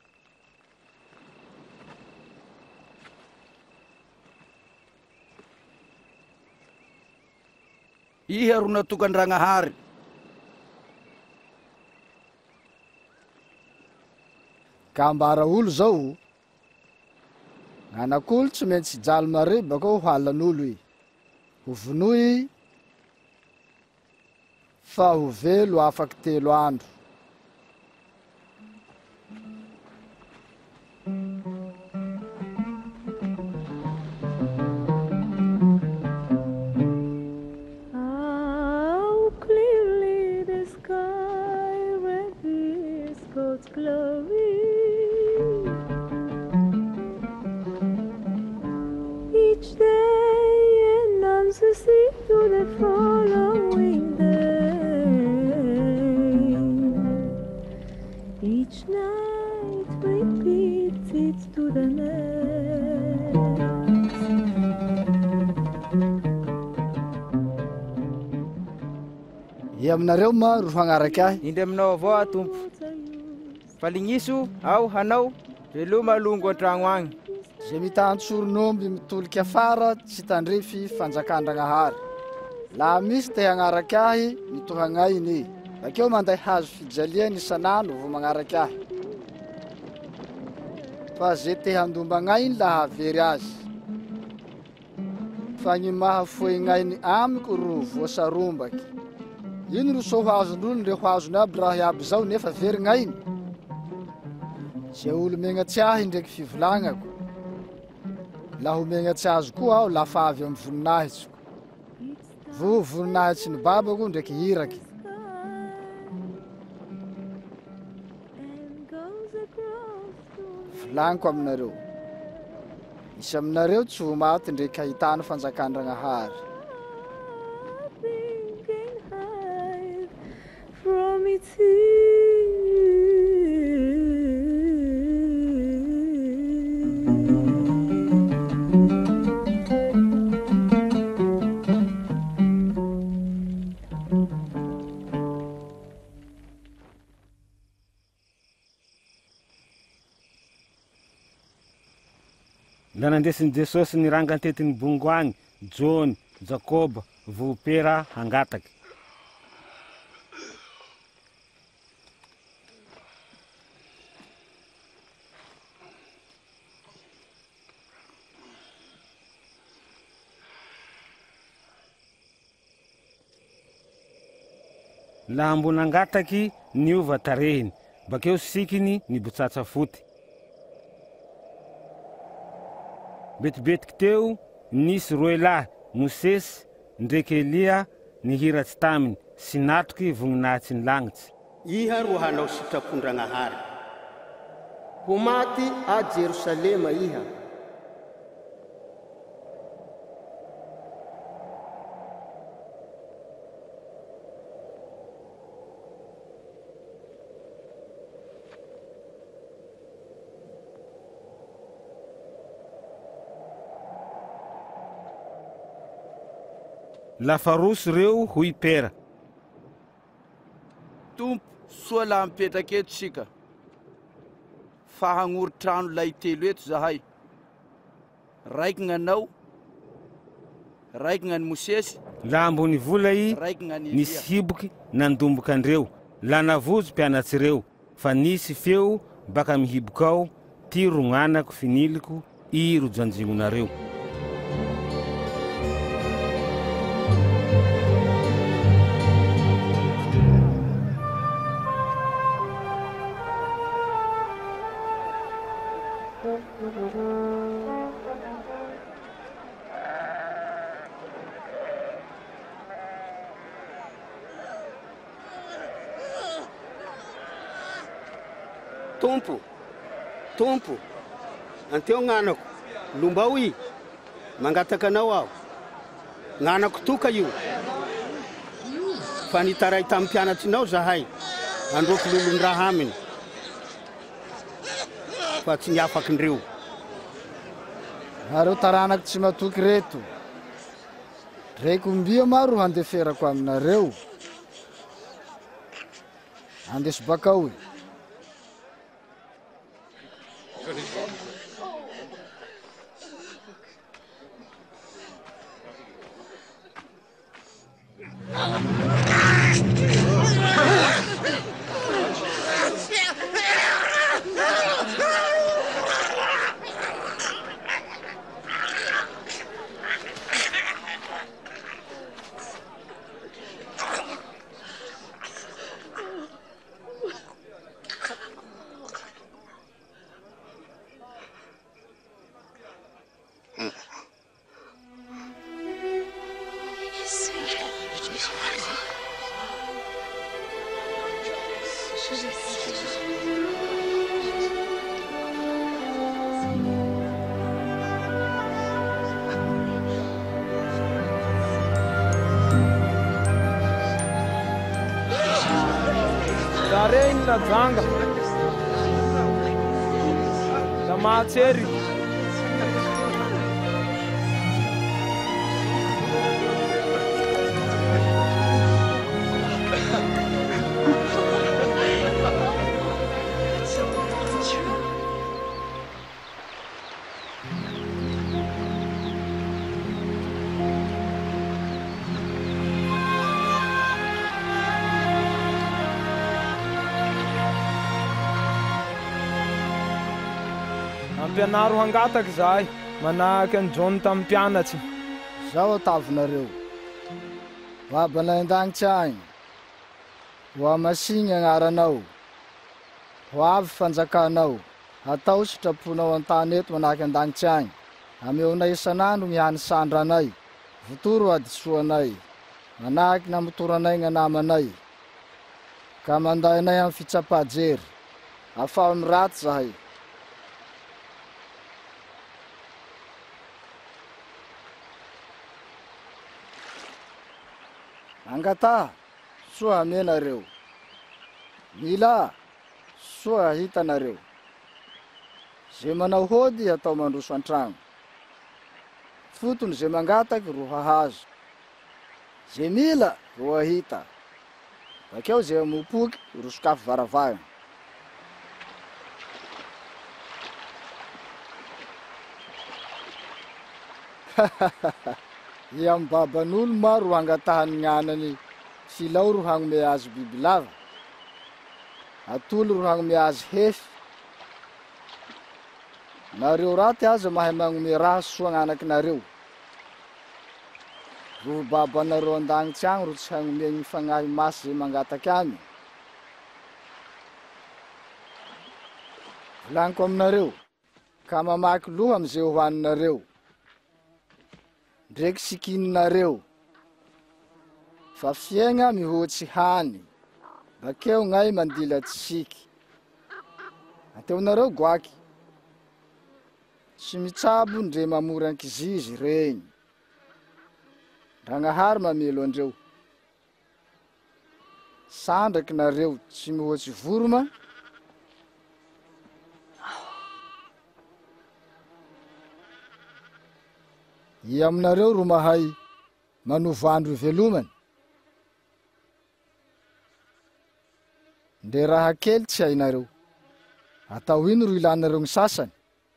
[SPEAKER 13] iha ro natokan-dragnahary
[SPEAKER 11] ka ambara olo zao gn'anak'olo tsy maintsy jalo mare baka ho halan'olo i ho vonoy fa ho velo afaky telo andro
[SPEAKER 14] How clearly the sky reveals God's glory. Each day announces it to the following day. Each night repeats it to the next.
[SPEAKER 11] i aminareo ma ro fagnaraky ahy
[SPEAKER 15] indry aminao avao a tompo faligniso ao hanao veloma alongo an-tragno agny
[SPEAKER 11] ze mitantsoronomby mitoliky afara tsy tandrify fanjakan-dragnahary laha misy te hagnaraky ahy mitohagn'ainy bakeo manday hazo fijaliany isan'andro vo magnaraky ahy fa ze te handombagn'ainy laha avery azy fa gny mahafoegn'ainy amiko ro voasarombaky ino ro so ho azon'olo ndre ho azony aby raha iaby zao nefa verign'ainy ze olo megnatsy ahy ndraiky fivolagnako laha omegnatsy azy koa aho lafa avy amin'ny voninahitsiko vo voninahitsy ny babako ndraiky hiraky volagniko aminareo misy aminareo tsy ho maty ndraiky hahitany fanjakan-dragnahary
[SPEAKER 14] From its
[SPEAKER 1] la nandesin'i Jesosy ny rangan-tetiny bongo agny John, Jakoba, vo Pera hangataky. laha mbo nangataky niova tarehiny bakeo sikiny ny botsatsa foty. Betibetiky teo nisy roe lahy Mosesy ndraiky Elia nihiratsy taminy sy natroky voninahitsy ny lagnitsy.
[SPEAKER 2] Iha ro hanao sitrapondragnahary.
[SPEAKER 12] Ho maty a Jerusalema iha.
[SPEAKER 1] Lafa roso reo hoy pera.
[SPEAKER 13] Tompo, soa la mipetraky eto sika. Fa hagnory-trano lay telo eto zahay. Raiky gn'anao, raiky gn'any Mosesy.
[SPEAKER 1] Laha mbo nivola i, nisy hiboky nandomboka andreo. La navozo mpianatsy reo, fa nisy feo baka mihiboka ao, ty ro gn'anako finiliko, i ro janjignonareo.
[SPEAKER 2] Tompo, tompo, anteo gn'anako, lombao i, mangataka anao aho. Gn'anako toka io. Fa nitaray tamin'ny mpianatrinao zahay, androky lolon-draha aminy. Fa tsy niafaky ndreo.
[SPEAKER 11] Nareo taranaky tsy matoky reto. Reko mbia maro handeferako aminareo. Andeso bakao.
[SPEAKER 5] Dareny na janga. Na mahatseri. Ampianaro hangataky zahay, manahaky an John tamin'ny mpianatsy.
[SPEAKER 11] Zao atavinareo. Babanay an-dagnitsy agny. Ho amasigny agnaranao. Ho avy fanjakanao. Atao sitraponao an-tany eto manahaky an-dagnitsy agny. Ameonay isan'andro gny hany sandranay. Votoro hadisoanay. Manahaky namotoranay gn'anamanay. Ka mandainay amin'ny fitsapajery. Afa miraty zahay. Angata, soa amenareo. Mila, soa hitanareo. Ze manao hody atao mandroso an-tragno. Fotony ze mangataky ro hahazo. Ze mila ro ahita. Bakeo ze mopoky ro sokafo varavagna. Iam baban'olo maro angatahany gn'anany filao ro hagnome azy bibilava. Atolo ro hagnome azy hefy. Nareo raty aza mahay magnome raha soa gn'anaky nareo. ro babanareo an-dagnitsy agny ro tsy hagnome fagnahy masy zay mangataky agny. Volaniko aminareo ka mamaky loha am'izay hoaninareo ndraiky sikininareo fa fiaigna mihoatsy hany bakeo gnay mandila tsiky. Ateonareo goaky tsy mitsabo ndre mamora ankizizy regny. Ragnahary mamelo andreo. Sandraky nareo tsy mihoatsy voroma. I aminareo ro mahay manovo andro ivelomany. Nde raha kely tsy hainareo. Atao ino ro ilanareo gny sasany?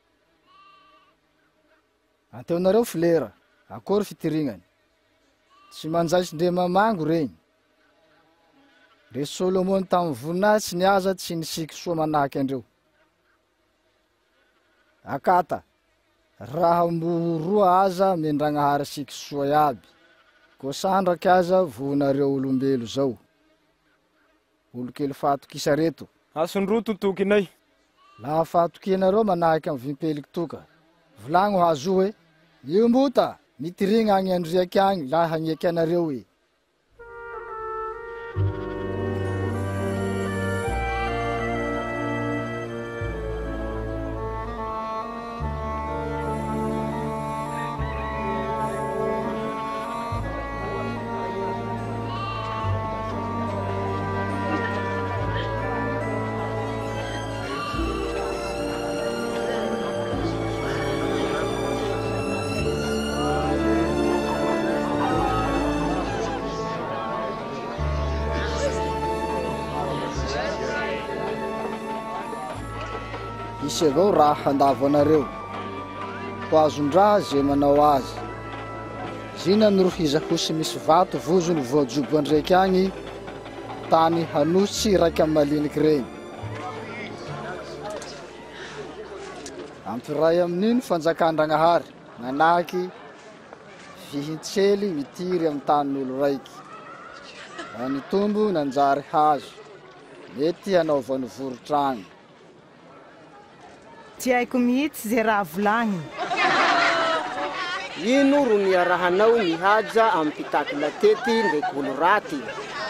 [SPEAKER 11] Ateonareo flera, akory fitirignany. Tsy manjaitsy ndre mamango regny. Re Solomon tamin'ny voninahitsy tsy niaza tsy nisiky soa manahaky andreo. Akata, raha mbo roa aza mendragnahary siky soa iaby. Ko sandraky aza vonareo olombelo zao. Olo kely fatokisa reto.
[SPEAKER 5] Asondro totokinay.
[SPEAKER 11] Laha fatokinareo manahaky amin'ny vimpeliky toka. Volagno hazo hoe, io mbota, mitirigna agny andriaky agny laha hagneky anareo e. Isy avao raha handavo anareo. Ho azon-draha zay manao azy. Zina nirohiza hosy misy vato vozony voajobo andraiky agny tany hanosy raiky amin'ny maliniky regny. Ampiray amin'ino fanjakan-dragnahary nanahaky vihintsely mitiry amin'ny tanin'olo raiky. Any tombo nanjary hazo mety hanaovany vorotragno.
[SPEAKER 10] Tsy haiko mihitsy zay raha volagny.
[SPEAKER 12] Ino ro niarahanao mihaja amin'ny mpitaky latety ndraiky olo raty?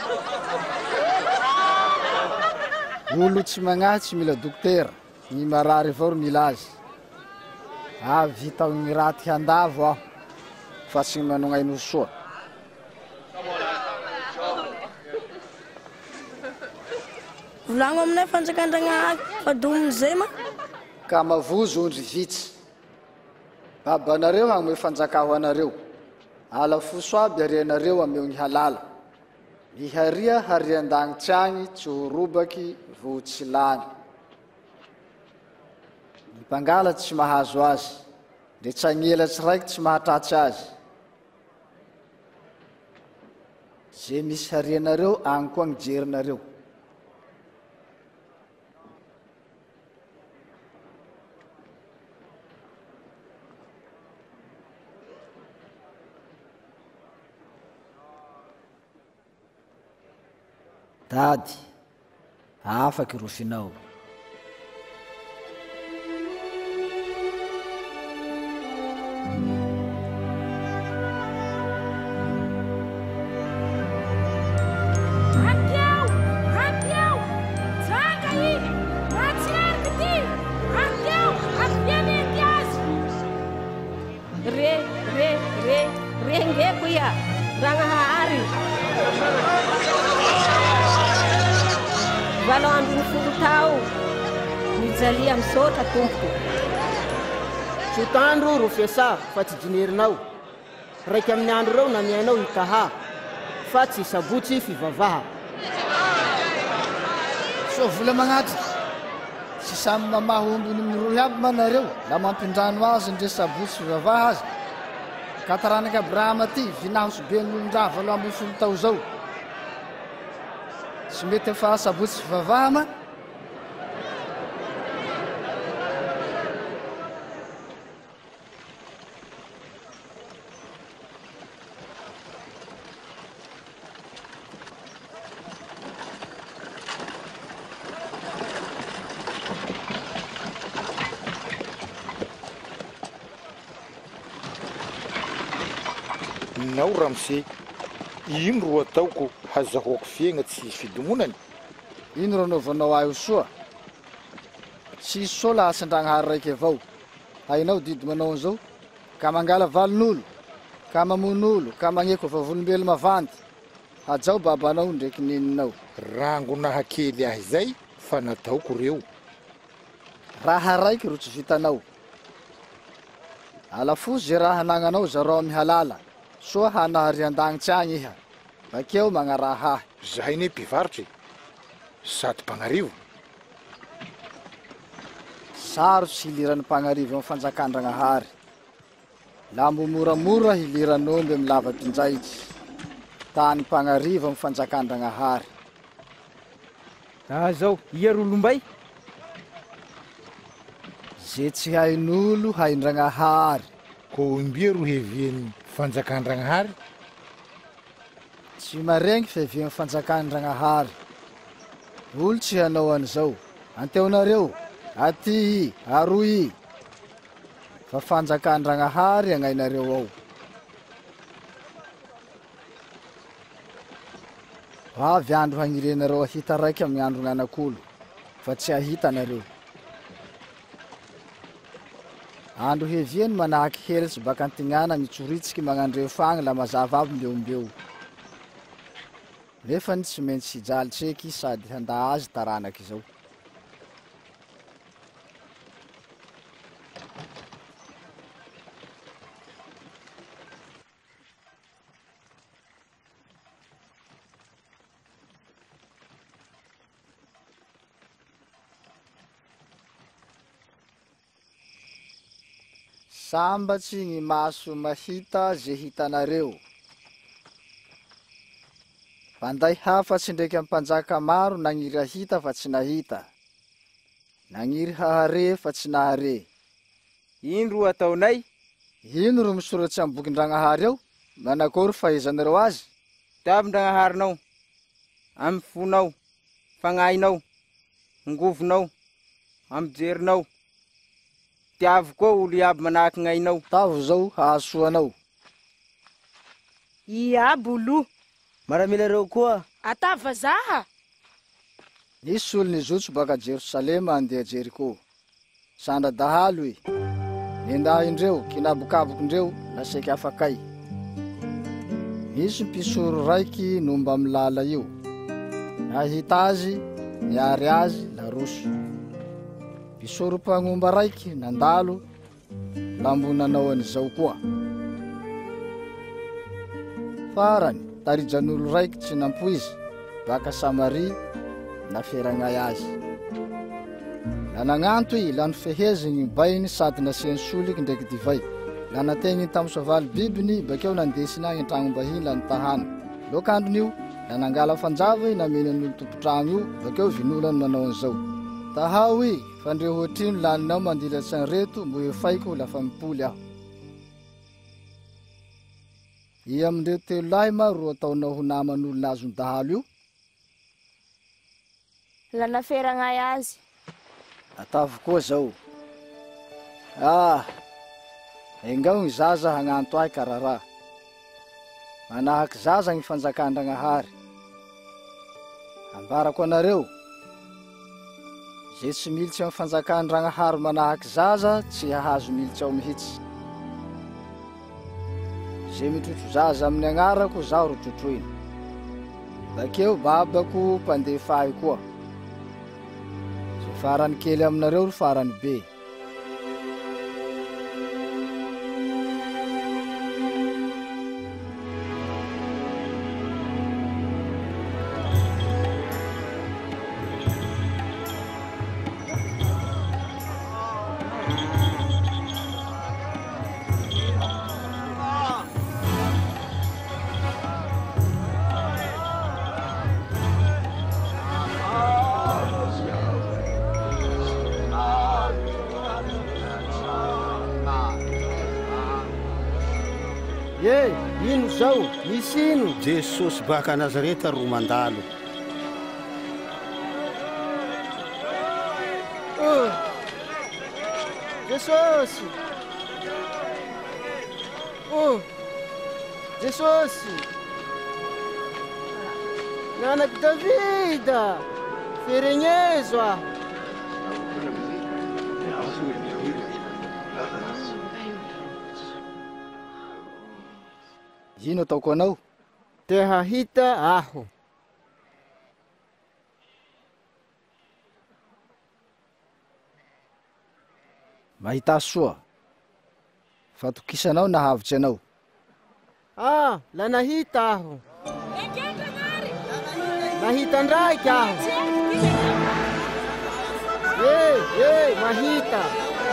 [SPEAKER 11] Olo tsy magnahy tsy mila dokotera, ny marary avao ro mila azy. Avy vita gny raty handavo aho, fa tsy manognaino soa.
[SPEAKER 8] Volagno aminay fanjakan-dragnahary fa dominy zay ma?
[SPEAKER 11] Ka mavozo ondry vitsy. Babanareo hagnome fanjaka ho anareo. Ala foso aby arianareo ameo gny halala. Miharia harian-dagnitsy agny tsy ho robaky vo tsy lany. Ny mpangala tsy mahazo azy, nde tsy agnelatsy raiky tsy mahatratsy azy. Zay misy harianareo agny koa gny jerinareo. Dady, afaky rofinao.
[SPEAKER 14] Rakiao! Rakiao! Tsanga i! Matsirarky ty! Rakiao! Afiany antiazy!
[SPEAKER 4] Re, re, re, rengeko ia, Ragnahary. Valo andro ny folo tao, mijalia misaotra tompoko.
[SPEAKER 12] Sotandro ro fiasa fa tsy jinerinao. Raiky amin'ny andro reo namianao hitaha, fa tsy sabotsy fivavaha.
[SPEAKER 11] So vola magnatriky. Tsy samy mamahomby ny mirohy aby manareo, la mampindrano azy ndre sabotsy fivavaha azy. Ka taranaky Abrahama ty, vinahoso be n'olon-draha valo ambin'ny folo tao zao. Tsy mety fa sabotsy fivavaha ma?
[SPEAKER 7] nao Ramse, ino ro ataoko hazahoako fiaigna tsy fidomonany?
[SPEAKER 11] Ino ro novanao ahy ho soa? Tsy so la asan-dragnahary raiky avao. Hainao didy manao an'izao ka mangala valon'olo, ka mamon'olo, ka magneko vavolombelo mavandy. Hajao babanao ndraiky nininao.
[SPEAKER 7] Rango nahakely ahy zay fa nataoko reo.
[SPEAKER 11] Raha raiky ro tsy vitanao. Alafozy ze raha nagnanao zarao mihalala. Soa hanahary an-dagnitsy agny iha. Bakeo magnaraha ahy.
[SPEAKER 7] Zahay ne mpivarotry sady mpagnarivo.
[SPEAKER 11] Saro tsy hiliran'ny mpagnarivo amin'ny fanjakan-Dragnahary. La mbo moramora hiliran'omby amin'ny lava-pinjaitsy. Tany mpagnarivo amin'ny fanjakan-Dragnahary.
[SPEAKER 15] Ah zao, ia ro lombay?
[SPEAKER 11] Ze tsy hain'olo hain-Dragnahary.
[SPEAKER 7] Ko ombia ro hevian'ny fanjakan-Dragnahary?
[SPEAKER 11] Tsy maregny fevian'ny fanjakan-Dragnahary. Olo tsy hanao an'izao. Anteonareo, aty, aroy. Fa fanjakan-Dragnahary agnainareo ao. Avy andro hagnirenareo ahita raiky amin'ny andro gn'anak'olo, fa tsy ahita nareo. Andro heviany manahaky helatsy baka antignana mitsoritsika magnandreo fagny la mazava aby mbeombeo. Nefa ny tsy maintsy hijalitseky sady handa azy taranaky izao. Sambatsy gny maso mahita ze hitanareo. Panday hafatsy ndraiky amin'ny mpanjaka maro nagniry ahita fa tsy nahita. Nagniry hahare fa tsy nahare.
[SPEAKER 15] Ino ro ataonay?
[SPEAKER 11] Ino ro misoratsy amin'ny bokin-Dragnahary ao? Manakory fahaizanareo azy?
[SPEAKER 15] Tavin-Dragnaharinao, amin'ny fonao, fagnahinao, ngovinao, amin'ny jerinao. Tiavo koa olo iaby manahaky gn'ainao.
[SPEAKER 11] Tavo zao hahasoanao.
[SPEAKER 8] Iabo lo.
[SPEAKER 6] Maramilareo koa.
[SPEAKER 8] Atava zaha.
[SPEAKER 11] Nisy olo nizotso baka Jerusalema andeha Jeriko. Sandra dahalo i. Nendaha indreo, kinabokabokindreo, naseky afakay. Nisy mpisoro raiky nomba amin'ny lala io. Nahita azy, niary azy, laroso. Mpisoro mpagnomba raiky nandalo, lambo nanao an'izao koa. Farany, tarijan'olo raiky tsy nampoizy, baka Samari, naferagnay azy. La nagnanto i, la nifehezigny bainy sady nasiany soliky ndraiky divay. La nategny tamin'ny soavaly bibiny, bakeo nandesiny agny an-tragnom-bahiny la nitahana. Lokandron'io, la nangala fanjava i namenan'olo tompotragno io, bakeo vinolany manao an'izao. Tahao i, fandreo hoatrino laninao mandilatsy ny reto mbo efaiko lafa mipoly aho. I amindreo telo lahy ma ro ataonao ho naman'olo nazo ny dahalo io?
[SPEAKER 8] La naferagnay azy.
[SPEAKER 11] Atavo koa zao. Ah, engao gny zaza hagnanto ahy karara. Manahaky zaza gny fanjakan-Dragnahary. Ambarako anareo. Ze tsy militsy amin'ny fanjakan-Dragnahary manahaky zaza, tsy hahazo militsy ao mihitsy. Ze mitrotro zaza amin'ny agnarako, zaho ro trotroiny. Bakeo babako mpandefa ahy koa. Ze farany kely aminareo ro farany be.
[SPEAKER 2] Ye, ino zao? Misy ino? Jesosy baka Nazareta ro mandalo.
[SPEAKER 11] Oh, Jesosy! Oh,
[SPEAKER 12] jesosy gnanaky davida feregnezo ah
[SPEAKER 11] ino ataoko anao?
[SPEAKER 12] Te hahita aho.
[SPEAKER 11] Mahita soa. Fatokisanao nahavitra anao.
[SPEAKER 12] Ah, la nahita aho. Nahita ndraiky aho. Ei, ei, mahita.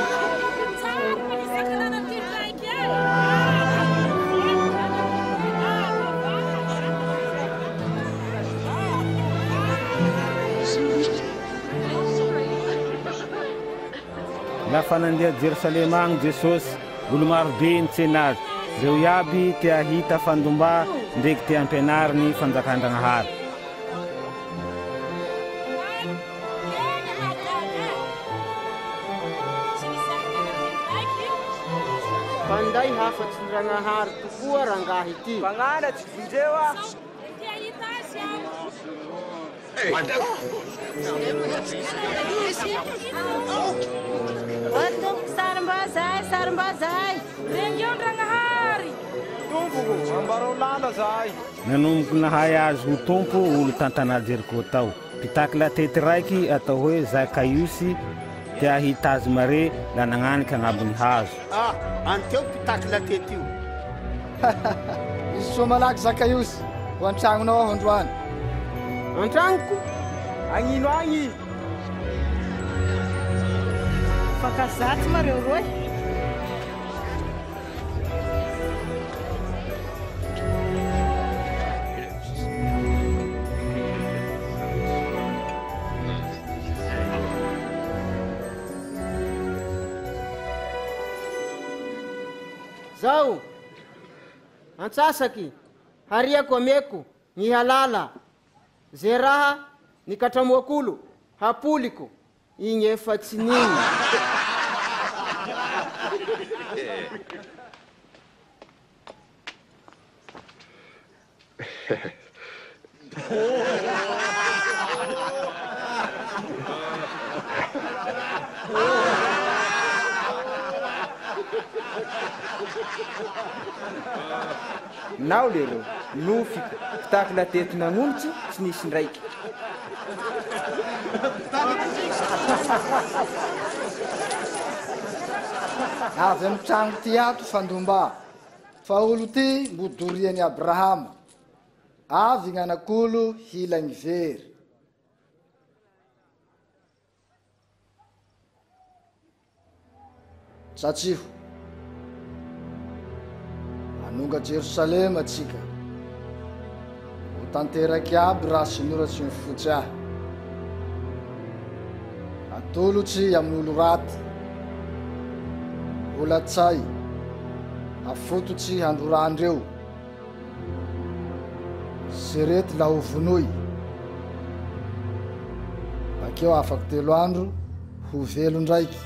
[SPEAKER 1] Lafa nandeha Jerusalema agny Jesosy, olo marobe nitsena azy. Reo iaby te ahita fandomba ndraiky te ampianary ny fanjakan-Dragnahary.
[SPEAKER 12] Panday hafatsy ny Dragnahary tokoa rangahy ity.
[SPEAKER 15] Magnanatsy vindreo ah.
[SPEAKER 3] Tompo sarim-bazay, sarim-bazay. Rengeo Dragnahary.
[SPEAKER 5] Tompo, ambarao lala zahay.
[SPEAKER 1] Nanomboky nahay azy ho tompo olo tantana Jeriko tao. Pitaky latety raiky atao hoe Zakaiusy te ahita azy mare la nagnaniky agnabony hazo.
[SPEAKER 2] Ah, anteo pitaky latety io.
[SPEAKER 11] Izy soa malaky Zakaiusy, ho an-tragnonao aho androany.
[SPEAKER 12] An-tragnoko?
[SPEAKER 15] Agnino agny?
[SPEAKER 10] Fakazaty mareo roy.
[SPEAKER 12] Zao, antsasaky, hariako ameko, ny halala, ze raha nikatramoak'olo, hapoliko, igny efatsy niny.
[SPEAKER 15] Nao lereo, nofiko, pitaky latety nagnonitsy, tsy nisy ndraiky.
[SPEAKER 11] Avy amin'ny tragno ty ato fandomba, fa olo ty mbodorian'i Abrahama. Avy gn'anak'olo hilagny very. Satriho, anonga Jerusalema atsika, ho tanteraky aby raha sinoratsy ny fotsy ahy. Atolotsy amin'olo raty, olatsay, afototsy handrorandreo, serety la ho vonoy. Bakeo afaky telo andro ho velo ndraiky.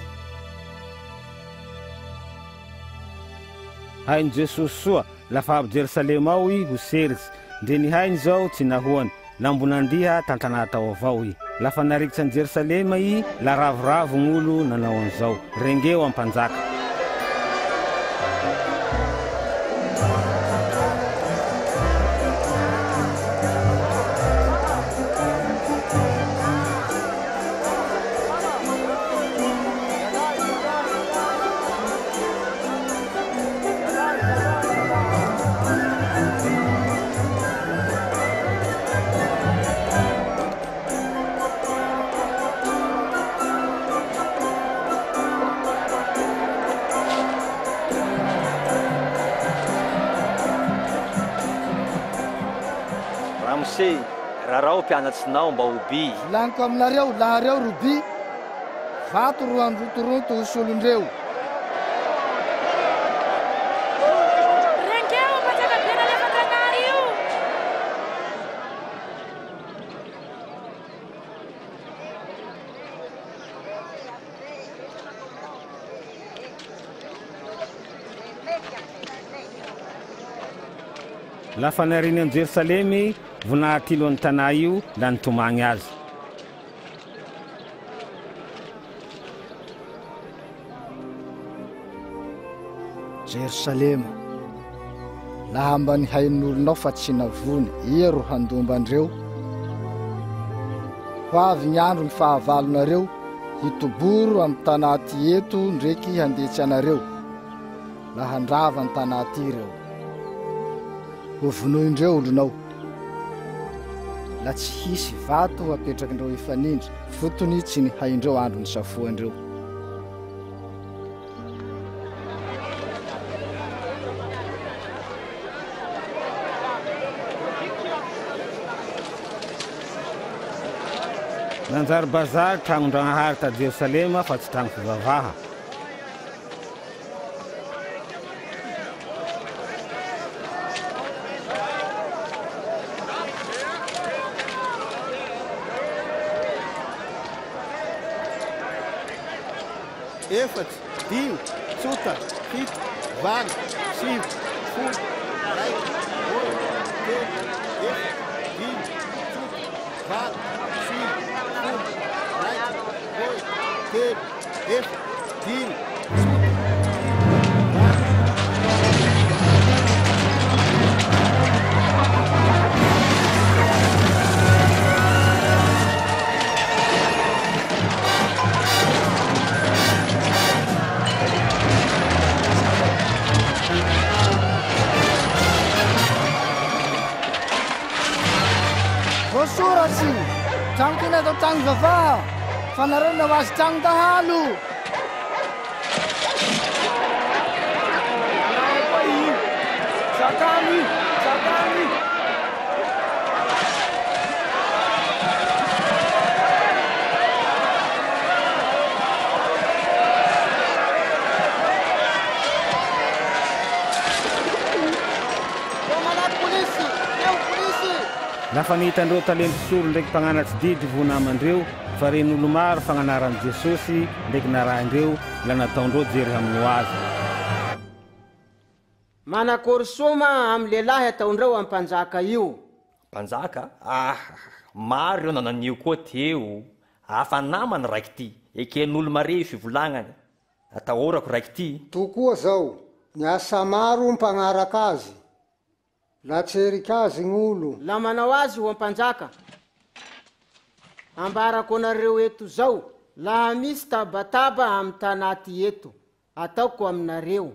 [SPEAKER 1] Hainy Jesosy soa lafa avy Jerusalema ao i ho seritsy. Ndre ny hainy zao tsy nahoany, lambonandiha tantana tao avao i. Lafa narikitsy any Jerusalema i, la ravoravo gn'olo nanao an'izao. Rengeo ampanjaka.
[SPEAKER 16] Ramose, rarao mpianatsinao mba hoby.
[SPEAKER 11] Laniko aminareo, lahareo roby, vato ro androtoroto ho solondreo.
[SPEAKER 8] Rengeo pataka bena lefa Dragnahary io.
[SPEAKER 1] lafa nariny an Jerusalemy vonahatilo ny tanà io la nitomagny azy.
[SPEAKER 11] Jerusalema, laha mba ny hain'olonao fa tsy navony, ia ro handomba andreo. Ho avy ny andro ny fahavalonareo hitoboro amin'ny tanà ty eto ndraiky handetsy anareo, la handrava ny tanà ty reo. Ho vonoindreo olonao, la tsy hisy vato apetrakindreo efanindry, fotony tsy ny haindreo andro ny safoandreo.
[SPEAKER 1] Nanjary bazary tragnon-Dragnahary ta Jerusalema fa tsy tragno fivavaha.
[SPEAKER 2] Efatsy, dimy, tsota, fito, valo, sivy, folo, raiky, roa, telo, efatra, dimy, tsota, valo, sivy, folo, raiky, roa, telo, efatra, dimy,
[SPEAKER 11] Voasoratsy, tragno tena atao tragno vavaha, fa nareo na ho azy tragno dahalo.
[SPEAKER 5] Sakany, sakany.
[SPEAKER 1] Lafa nihitandreo talentosolo ndraiky mpagnanatsy didy vo namandreo fa ren'olo maro fagnanaran'i Jesosy ndraiky narahandreo la nataondreo jery amin'ny azy.
[SPEAKER 12] Manakory soma amin'ny lehilahy ataondreo amin'ny mpanjaka io.
[SPEAKER 16] Mpanjaka? Ah, maro ireo nananio koa teo. Hafa namany raiky ty, eken'olo mare io fivolagnany. Atahorako raiky ty.
[SPEAKER 17] Tokoa zao, ny asa maro mpagnaraka azy. La tserika azy gn'olo.
[SPEAKER 12] La manao azy ho ampanjaka. Ambarako anareo eto zao, laha misy tabataba amin'ny tanà ty eto, ataoko aminareo.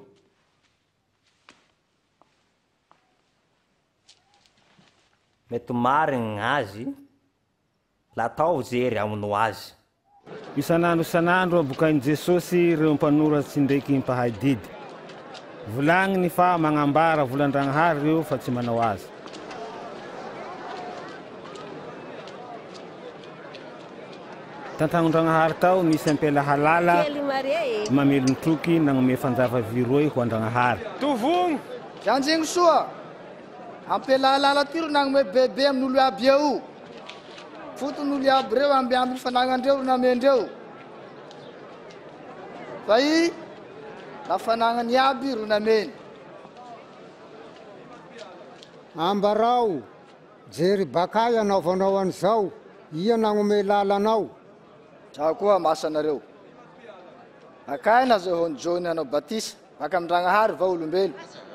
[SPEAKER 16] Mety marigny azy, la atao jery amino azy.
[SPEAKER 1] Isanandro isanandro abokain Jesosy ireo mpanoratsy ndraiky mpahay didy. Volagniny fa magnambara volan-Dragnahary reo fa tsy manao azy. Tantagnon-Dragnahary tao nisy ampela halala mamelo ny troky nagnome fanjava viroy ho an-Dragnahary.
[SPEAKER 11] Tovogno, janjigny soa, ampela halala ty ro nagnome bebe amin'olo aby eo. Foton'olo aby reo ambiamby fanagnandreo ro namendreo. Fa i lafanagny aby ro nameny.
[SPEAKER 17] Ambarao, jery bakay anaovanao an'izao, ia nagnome lalanao.
[SPEAKER 11] Zaho koa masanareo. Akaina zao hony Jony anao Batisa, maka amin'ny Dragnahary va olombelo.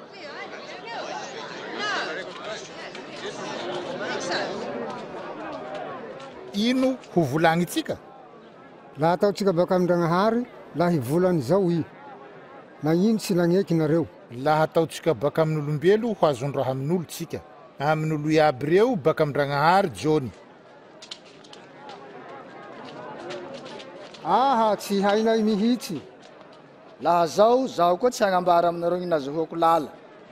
[SPEAKER 7] Ino ho volagnitsika?
[SPEAKER 17] La ataotsika baka amin'ny Dragnahary, la hivolany zao i. Na ino tsy nagneky nareo.
[SPEAKER 7] Laha ataotsika baka amin'olombelo ho azondraha amin'olo tsika. Amin'olo iaby reo baka amin'ny Dragnahary Jony.
[SPEAKER 17] Aha, tsy hainay mihitsy.
[SPEAKER 11] Laha zao, zaho koa tsy hagnambara aminareo ny nazahoako lala.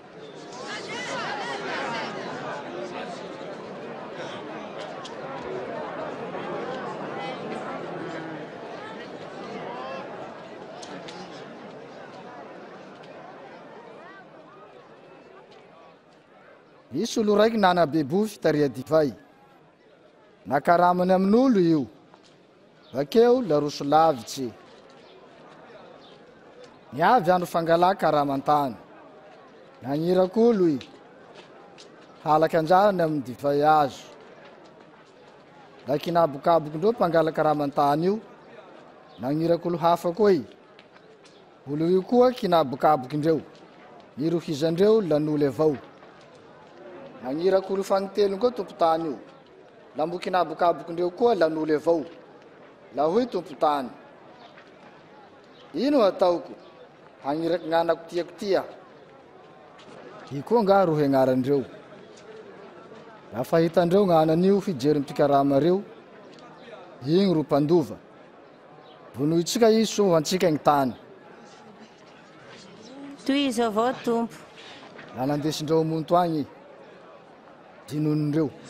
[SPEAKER 11] Misy olo raiky nana bebo fitaria divay. Nakaramany amin'olo io. Bakeo la roso lavitsy. Niavy andro fangalà karamantany. Nagnirako olo i. halaky anjahany amin'ny divay azo la kinabokabokindreo mpangalaky ramantany io nagnirak'olo hafa koa i olo io koa kinabokabokindreo nirohizandreo lan'olo avao nagnirak'olo fagnitelony koa tompo-tany io la mbo kinabokabokindreo koa lan'olo avao la hoy tompo-tany ino ataoko hagniraky gn'anako tiako tia i koa nga ro hegnarandreo lafa hitandreo gn'anan'io fijery mpikaramareo igny ro mpandova vonoitsika i sohoantsika gny tany
[SPEAKER 3] toy izy avao tompo
[SPEAKER 11] la nandesindreo monto agny dinonindreo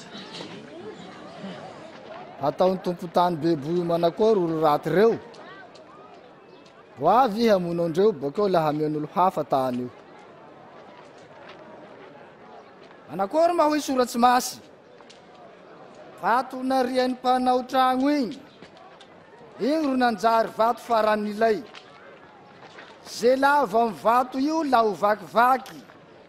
[SPEAKER 11] ataony tompo-tany beboio manakory olo raty reo ho avy iha monondreo bakeo laha amen'olo hafa tany io manakory ma hoy soratsy masy vato narian'ny mpanao tragno igny igny ro nanjary vato faran'ilay ze lava amy vato io la ho vakivaky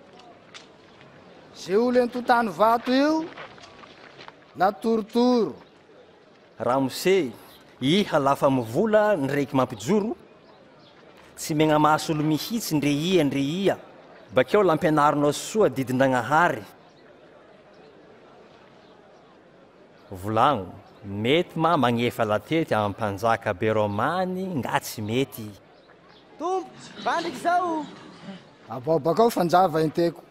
[SPEAKER 11] ze olo entotany vato io la torotoro
[SPEAKER 16] ramose iha lafa mivola ndraiky mampijoro tsy megna maso olo mihitsy ndre ia ndre ia bakeo lampianarinao soa didin-dragnahary volagno mety ma magnefa latety amin'ny mpanjaka beromany nga tsy mety
[SPEAKER 6] tompo vandriky zao
[SPEAKER 11] abao bakao fanjava inteko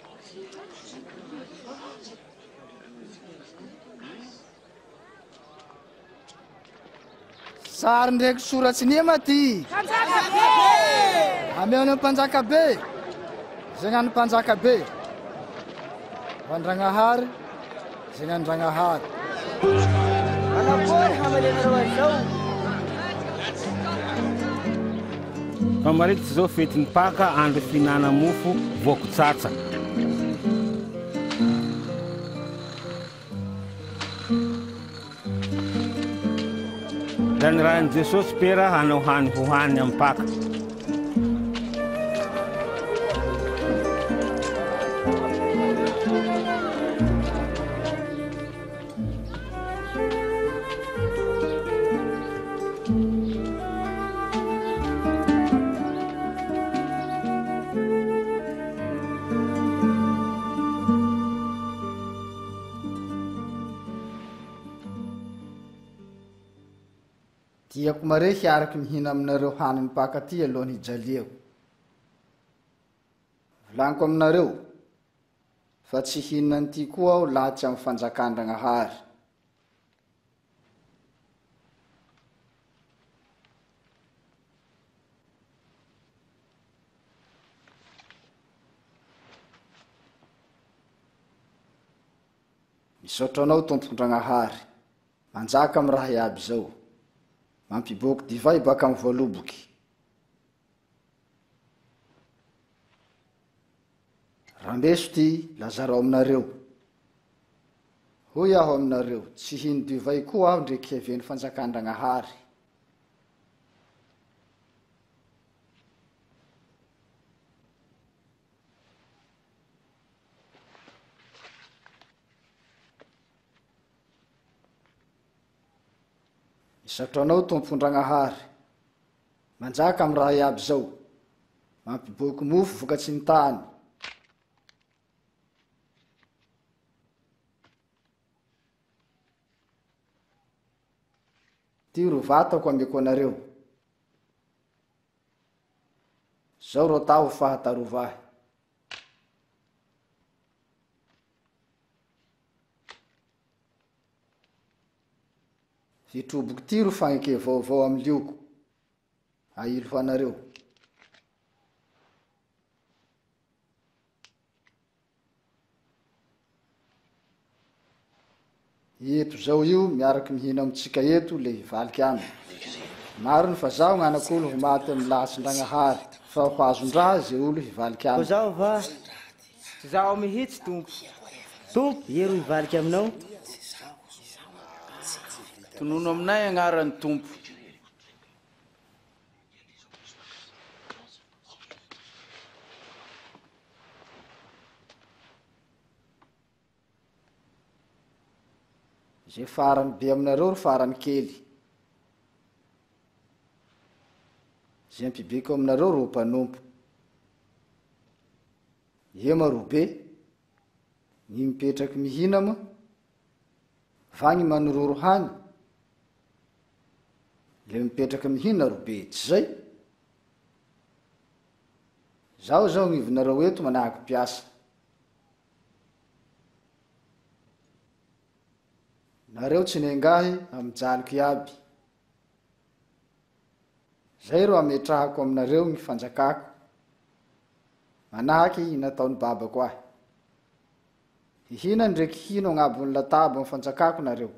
[SPEAKER 11] sary ndraiky soratsy niema ty ameony mpanjaka be zegnany mpanjaka be vandragnahary zegnany dragnahary
[SPEAKER 6] manakory hamalenareo azao
[SPEAKER 1] fa marikitsy zao fetiny paka andro fihinana mofo voako tsatsa zany rahan'i jesosy pera hanao hany ho hany amin'ny paka
[SPEAKER 11] tiako mare hiaraky mihina aminareo haniny paka ty alohany hijaliako volaniko aminareo fa tsy hihinany ty koa aho lahatsy amin'ny fanjakan-dragnahary misaotra anao tompon-dragnahary manjaka amy raha iaby zao mampiboky divay baka amy voaloboky rambeso ty lazarao aminareo hoy aho aminareo tsy hino divay koa aho ndreky heveny fanjakan-dragnahary isatranao tompon-dragnahary manjaka amy raha iaby zao mampiboky mofo vokatsy ny tany ty ro vatako ameko anareo zao ro atao fahatarovahy fitroboky ty ro fagnike vaovao amy lioko ailo ho anareo eto zao io miaraky mihina amitsika eto le hivaliky any maro ny fa zaho gn'anak'olo ho maty amy lahatsin-dragnahary fa ho azon-draha ze olo hivaliky any
[SPEAKER 6] zao va
[SPEAKER 15] zaho mihitsy tompo
[SPEAKER 6] tompo ero hivaliky aminao
[SPEAKER 13] tonono aminay agnarany tompo
[SPEAKER 11] zay farany be aminareo ro farany kely, zay mipibeko aminareo ro mpanompo. Ema robe ny mipetraky mihina ma va gny manororo hany, le mipetraky mihina robe tsy zay. Zao zao gnivinareo eto manahaky mpiasa. Nareo tsy nengahy amy jaliky aby. Zay ro ametrahako aminareo gny fanjakako manahaky nataony babako ahy. Hihina ndraiky hino agnabon'ny latabo amy fanjakako nareo.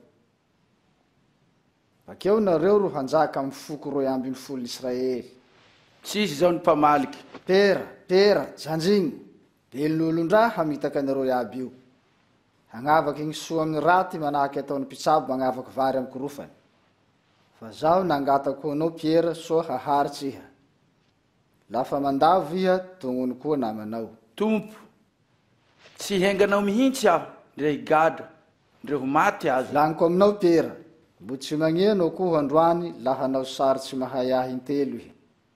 [SPEAKER 11] Bakeo nareo ro hanjaka amy foko roy amby ny folo Israely.
[SPEAKER 13] Tsisy zao ny mpamaliky.
[SPEAKER 11] Pera, pera, janjigny, belolondraha hamitaka nareo iaby io. Hagnavaky gny soa amin'ny raty manahaky ataony mpitsabo magnavaky vary amy korofany. Fa zaho nangatako anao Piera soa haharitsy iha. Lafa mandavo iha tongony koa namanao.
[SPEAKER 13] Tompo, tsy henganao mihintsy aho, ndre higada, ndre ho maty azo.
[SPEAKER 11] Laniko aminao Piera, mbo tsy magneno koa androany laha hanao sary tsy mahay ahy intelo iha.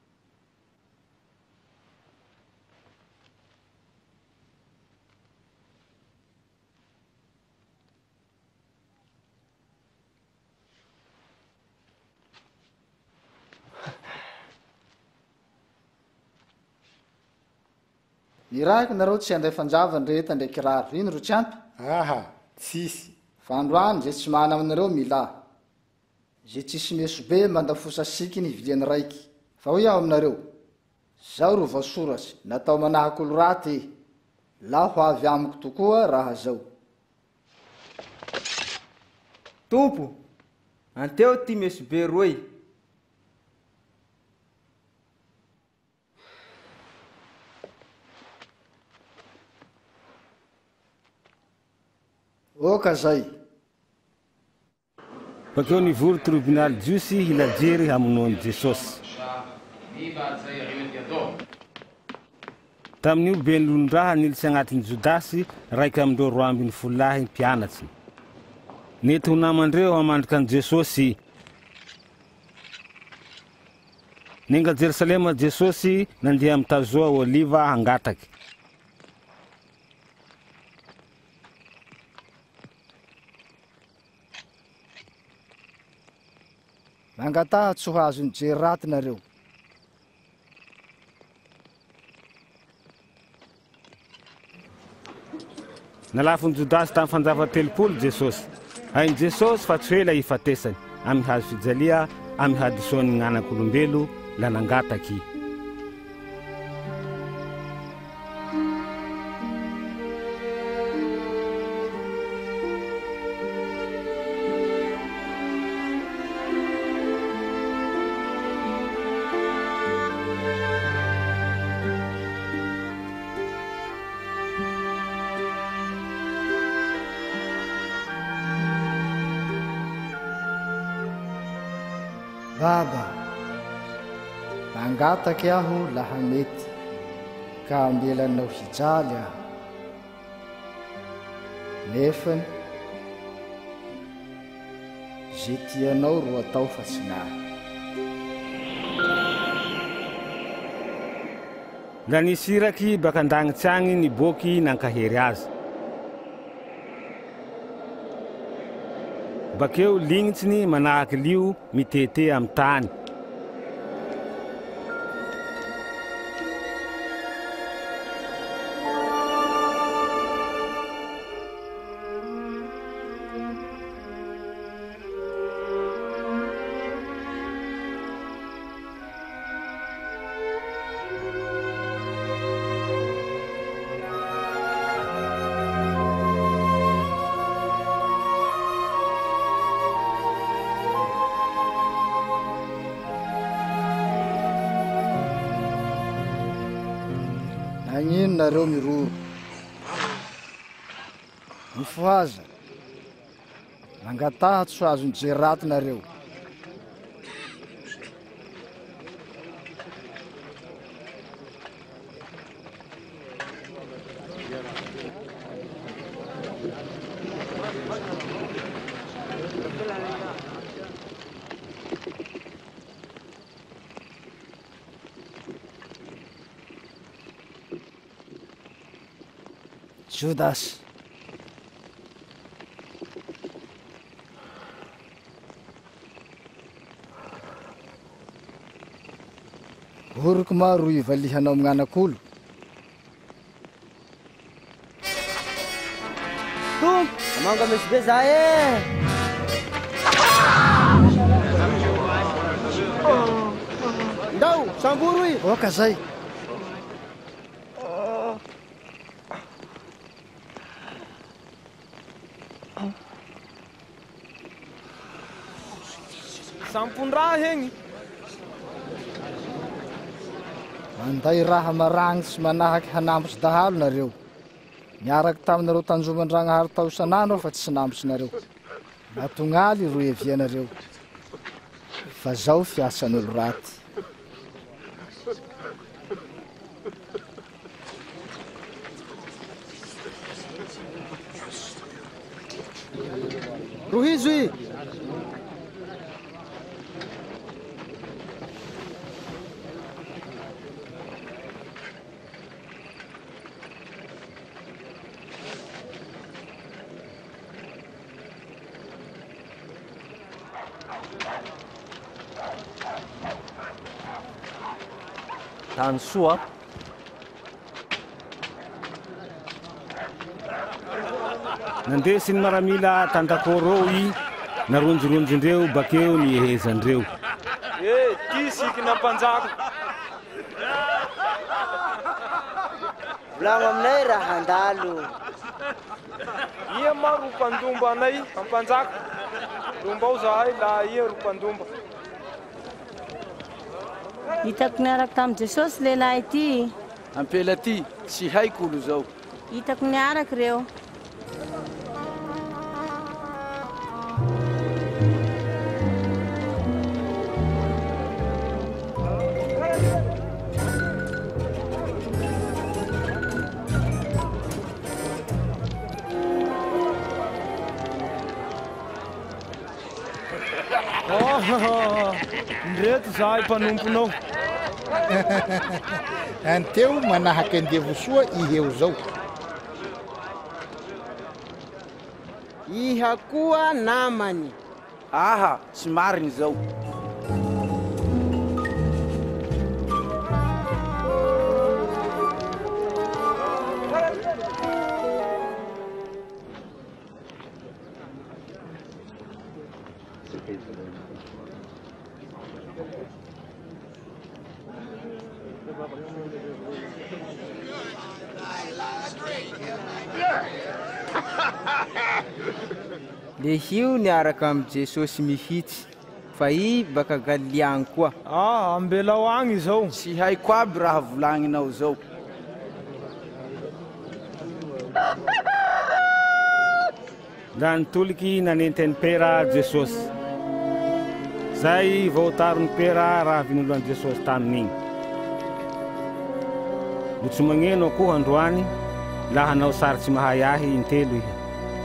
[SPEAKER 11] Niraky nareo tsy andray fanjava ndreta ndray kiraro. Ino ro tsy ampy?
[SPEAKER 7] Aha, tsisy.
[SPEAKER 11] Fa androany zay tsy mana aminareo mila. Zay tsisy meso be mandafosa siky ny viliany raiky. Fa ho iaho aminareo. Zao ro voasoratsy natao manahaky olo raty. La ho avy amiko tokoa raha zao.
[SPEAKER 15] Tompo, anteo ty meso be roy.
[SPEAKER 11] Oka zay.
[SPEAKER 1] Bakeo nivory tribunal jiosy hilajery hamonoany Jesosy. Tamin'ny olobeny lolondraha nilitsy agnatin'ny Jodasy raiky amindreo roa ambin'ny folo lahy mpianatsy. Nety ho namandreo hamandrika an Jesosy. Nenga Jerusalema Jesosy nandeha amy tazoa Oliva hangataky.
[SPEAKER 11] Mangataha tsy ho azony jery raty nareo.
[SPEAKER 1] Nalafony Jodasy tamin'ny fanjava telopolo Jesosy. Hainy Jesosy fa tsy hoe la ifatesany amy hazo fijalia amy hadisoan'ny gn'anak'olombelo la nangataky.
[SPEAKER 11] Baba, mangataky aho laha mety, ka ambelanao hijaly aho. Nefany, zay tianao ro atao fa tsy nahy.
[SPEAKER 1] La nisiraky baka andagnitsy agny niboky nankahery azy. Bakeo lignitsiny manahaky lio mitete amy tany.
[SPEAKER 11] Nagnino nareo miroro? Mifohaza. Mangataha tsy ho azony jery raty nareo. Judas. Horoko maro ivalihanao amin'anak'olo.
[SPEAKER 6] Tompo, amanga misy be za e.
[SPEAKER 12] Ndao, samburu i.
[SPEAKER 11] Oka zay.
[SPEAKER 5] Sampon-draha hegny.
[SPEAKER 11] Manday raha maragnitsy manahaky hanambotsy dahalo nareo. Miaraky taminareo tanjoman-dragnahary tao isan'andro fa tsy nambotsy nareo. Matongaly roe evianareo. Fa zao fiasan'olo raty.
[SPEAKER 12] Rohizo i.
[SPEAKER 16] Tany soa.
[SPEAKER 1] Nandesiny maramila tandakôrô i naronjoronjondreo bakeo niehezandreo.
[SPEAKER 5] Eh, ty siky nampanjaka.
[SPEAKER 6] Volagno aminay raha handalo.
[SPEAKER 5] Ia ma ropandomba anay ampanjaka. Dombao zahay la ia ropandomba.
[SPEAKER 3] Hitako niaraka tamin'i Jesosy lehilahy ity.
[SPEAKER 13] Ampela ty, tsy haiko olo zao.
[SPEAKER 3] Hitako niaraka reo.
[SPEAKER 5] Oh, ndreto zahay mpanomponao.
[SPEAKER 7] Anteo manahaky andevo soa iheo zao.
[SPEAKER 12] Iha koa namany.
[SPEAKER 13] Aha, tsy mariny zao.
[SPEAKER 15] Le hio niaraka am Jesosy mihitsy fa i baka Galilea agny koa.
[SPEAKER 5] Ah, ambelao agny zao.
[SPEAKER 13] Tsy haiko aby raha volagninao zao.
[SPEAKER 1] Da nitoliky nanenteny pera Jesosy. Zay vao tarony pera raha vin'oloan'i Jesosy tamin'igny. No tsy magneno akoho androany laha hanao sarotsy mahay ahy intelo iha.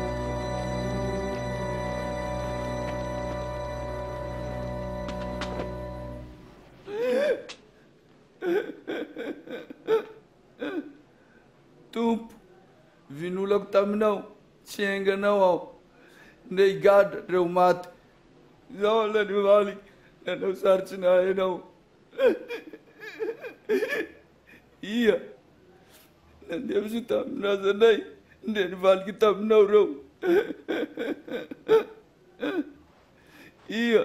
[SPEAKER 13] Tompo, vinolako taminao, tsy enganao aho. Ndre higadra reo maty. Zaho la nivaly, nanao sarotsy nahainao. Ia, nandeviso taminazanay, ndre nivaliky taminao reo. Ia,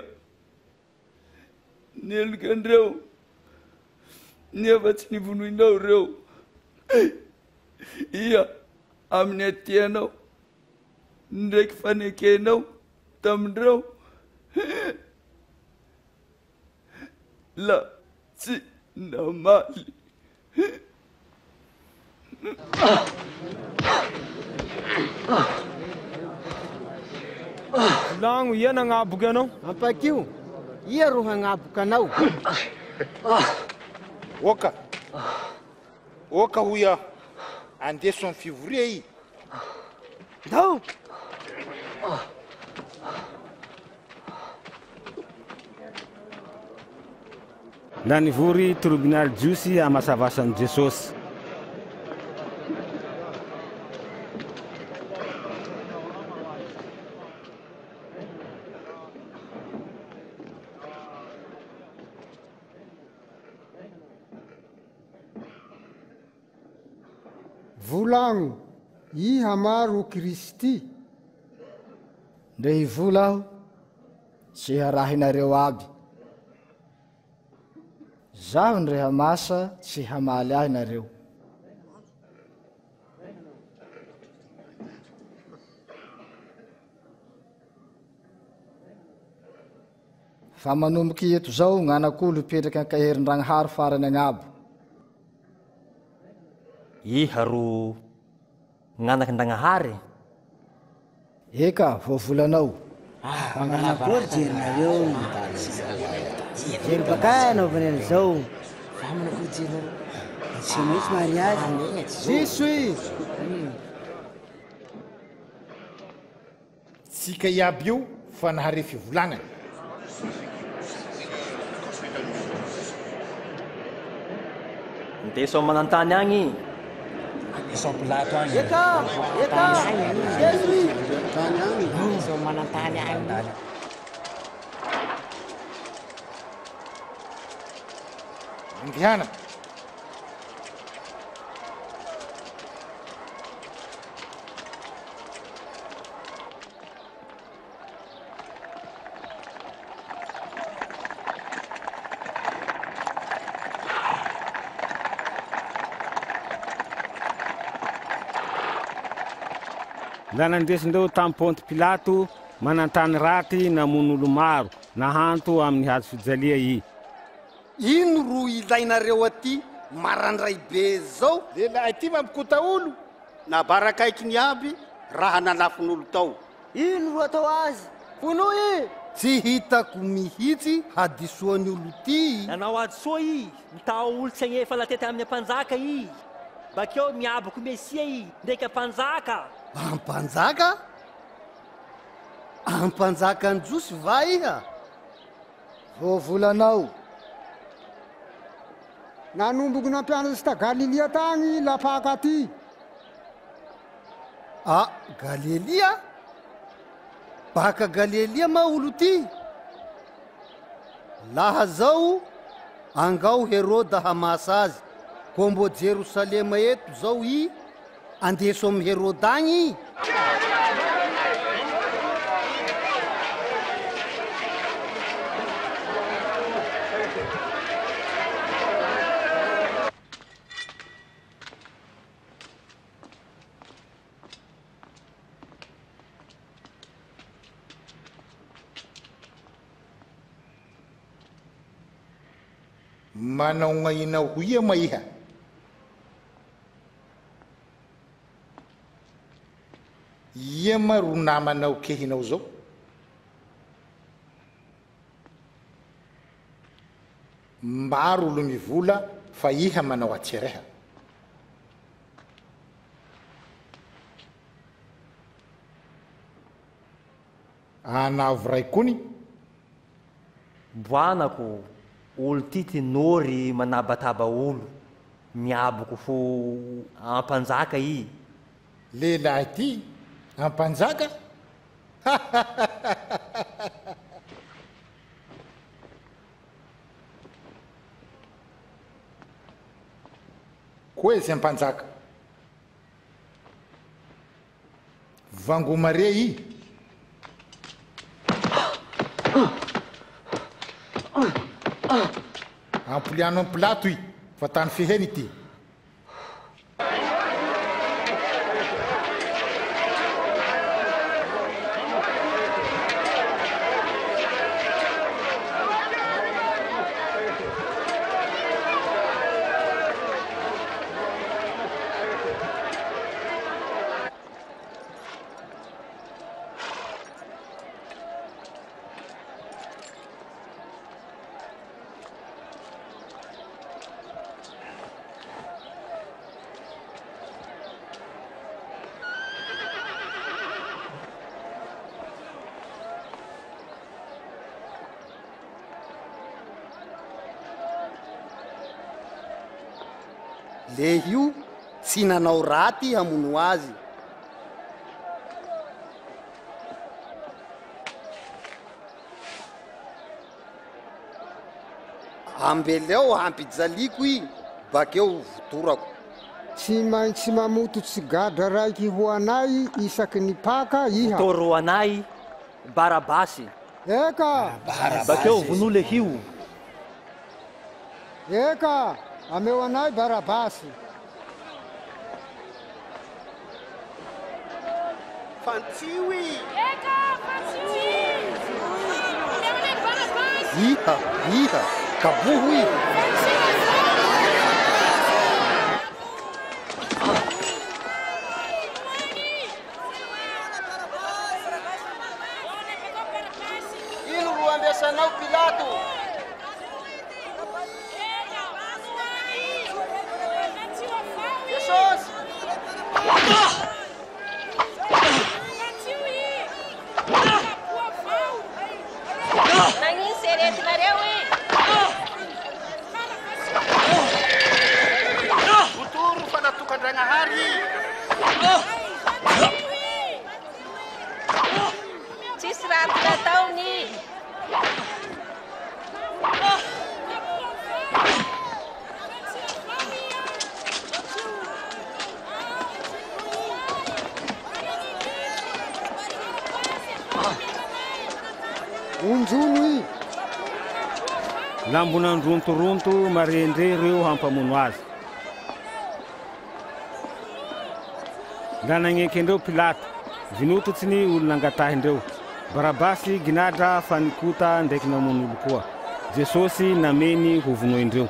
[SPEAKER 13] nieloky andreo, nefa tsy nivonoinao reo. Ia, amin'ny atianao, ndraiky fanekenao tamindreo. La tsy namaly.
[SPEAKER 5] Lagno ia nagnaboka anao.
[SPEAKER 12] Ampakio, ia ro hagnaboka anao.
[SPEAKER 7] Oka. Oka hoia. Andeso amin'ny fivoria i.
[SPEAKER 12] Ndao.
[SPEAKER 1] Da nivory tribunal jiosy amasavasan'i Jesosy.
[SPEAKER 17] volagno iha maro Kristy
[SPEAKER 11] ndre hivola aho sy harahinareo aby zaho ndre hamasa tsy hamaly ahy nareo fa manomboky eto zao gn'anak'olo ipetraky ankaherin-dragnahary farany agnabo
[SPEAKER 16] iha ro gn'anaky Ndragnahary
[SPEAKER 11] eka voavolanao
[SPEAKER 6] Manganakory jerinareo jery baka anaovanany zao tsy maintsy mariage
[SPEAKER 11] diso i
[SPEAKER 7] tsika iaby io fa nahare fivolagnany
[SPEAKER 16] ndeso manantany agny
[SPEAKER 18] Soplato agny.
[SPEAKER 6] Eka, eka. Yesu.
[SPEAKER 18] Tany agny. So manantany agny.
[SPEAKER 7] Angihana.
[SPEAKER 1] La nandesindreo tamin'ny Ponty Pilato manantany raty namon'olo maro nahanto amin'ny hazo fijalia i.
[SPEAKER 2] Ino ro ilainareo aty marandray be zao?
[SPEAKER 7] Lehilahy ty mampikota olo.
[SPEAKER 2] Nabarakaiky ny aby raha nalafin'olo tao.
[SPEAKER 6] Ino ro atao azy? Fonoy!
[SPEAKER 2] Tsy hitako mihitsy hadisoany olo ty.
[SPEAKER 16] Nanao adisoa i, mitao olo tsy agnefa latety amin'ny ampanjaka i. Bakeo miabako Mesia i, ndraiky ampanjaka.
[SPEAKER 2] Ampanjaka? Ampanjaka anjosy va iha?
[SPEAKER 11] Voavolanao.
[SPEAKER 17] Nanomboky nampianatsy ta Galilia tagny lapaka ty.
[SPEAKER 2] Ah, Galilia? Baka Galilia ma olo ty? Laha zao angao Heroda hamasa azy. Kombo Jerusalema eto zao i andeso amy Heroda agny.
[SPEAKER 7] Manao ngainao ho ia ma iha? Ia ma ro namanao kehinao zao? Maro olo mivola fa iha manao atsereha. Anavo ray kony?
[SPEAKER 16] Boanako, olo ty tinory manabataba olo, miabako fo ampanjaka i.
[SPEAKER 7] Lehilahy ty ampanjaka? Koa izy ampanjaka. Vangomare i. Ampoliano am Pilato i, fa tany feheny ity.
[SPEAKER 2] Le io tsy nanao raty hamono azy. Ambeleo ampijaliko i, bakeo votorako.
[SPEAKER 17] tsy maintsy mamototsy gadra raiky ho anay isaky ny paka iha
[SPEAKER 16] toro anay barabasy
[SPEAKER 17] eka
[SPEAKER 16] bakeo vonole hio
[SPEAKER 17] eka ameo anay barabasy
[SPEAKER 2] fantsiwy
[SPEAKER 9] iha iha kaboho i
[SPEAKER 12] ino ro ambiasanao Pilato? Jesosy!
[SPEAKER 4] Nagnino seretinareo e?
[SPEAKER 2] Botoro fa natokan-Dragnahary
[SPEAKER 4] Tsisy raha nataony.
[SPEAKER 17] onjono i
[SPEAKER 1] lambonandrontoronto marendre reo hampamono azy lanagneky-ndreo Pilato vinototsy ny olona angatahin-dreo Barabasy ginadra fa nikota ndraiky namono olo koa Jesosy nameny ho vonoindreo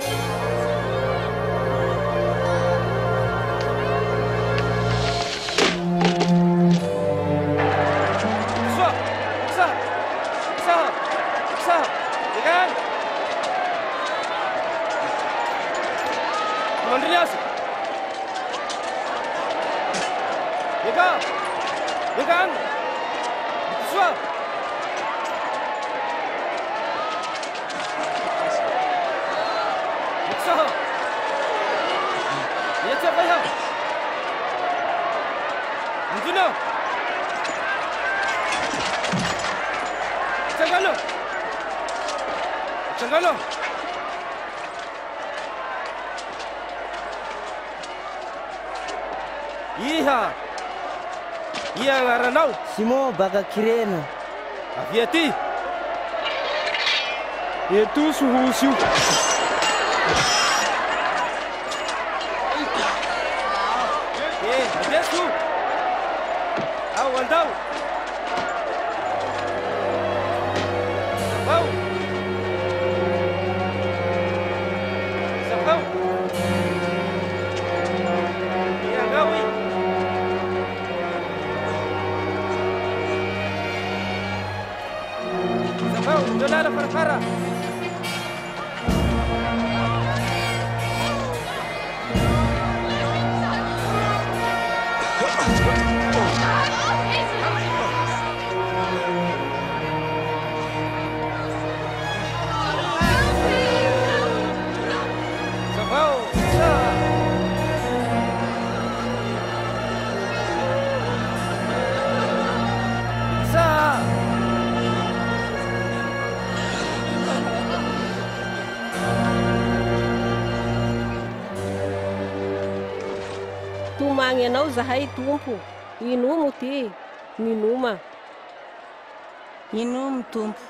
[SPEAKER 15] Andreas! Vega! Vega! Sua! Sua! Jetzt ja weiter! Anzuna! Changalo! Changalo! Iha! Iha ngaranao?
[SPEAKER 6] Simon baka Kirena.
[SPEAKER 15] Avy aty! Eto sohosy io. Eh, adesso! Ao, andao! Ao! Sapão! Iangawi! Sapão, dolala para-para!
[SPEAKER 4] Tumagny anao zahay tompo, inomo ty, minoma.
[SPEAKER 3] Inomo tompo.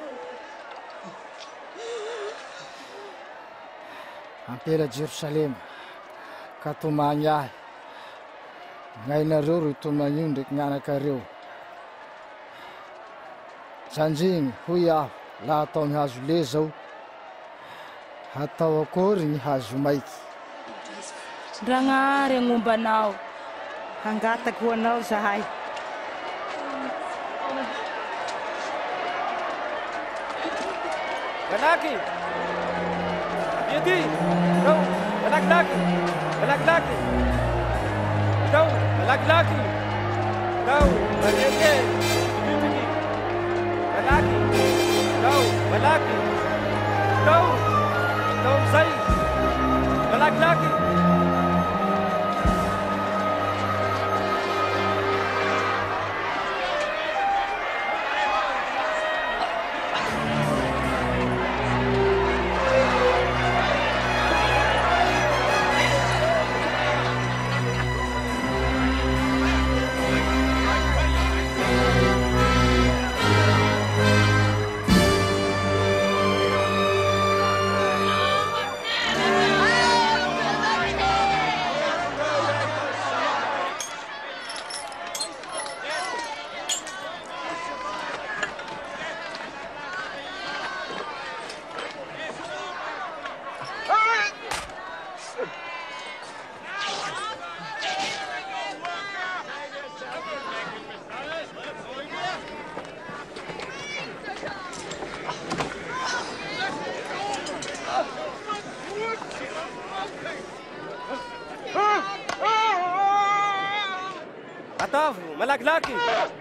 [SPEAKER 11] Ampela Jerusalema ka tomagny ahy ngainareo ro tomagny io ndraiky gnanakareo janjigny hoy aho laha atao ny hazo le zao hatao akory ny hazo maiky
[SPEAKER 3] Ndragnahary agnombanao hangatako ho anao zahay
[SPEAKER 15] Galaki! Yeti! Go! Galak-laki! Galak-laki! Go! Galak-laki! Go! Galaki! Yutiki! Galaki! Go! Galaki! Go! Go! Zay! Galak-laki! Atavo, malakilaky.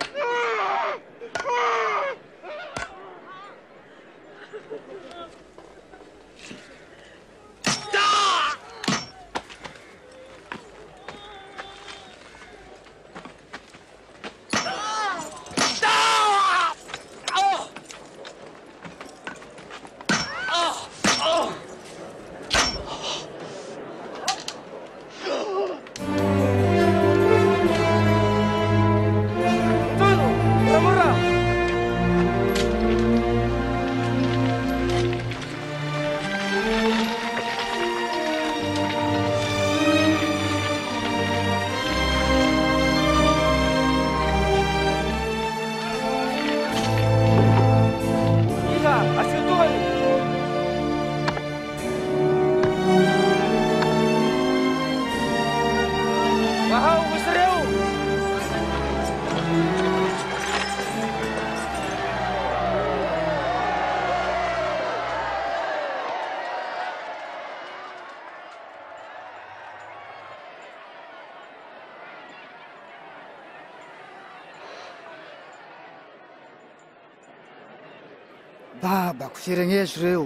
[SPEAKER 11] Babako firegneso reo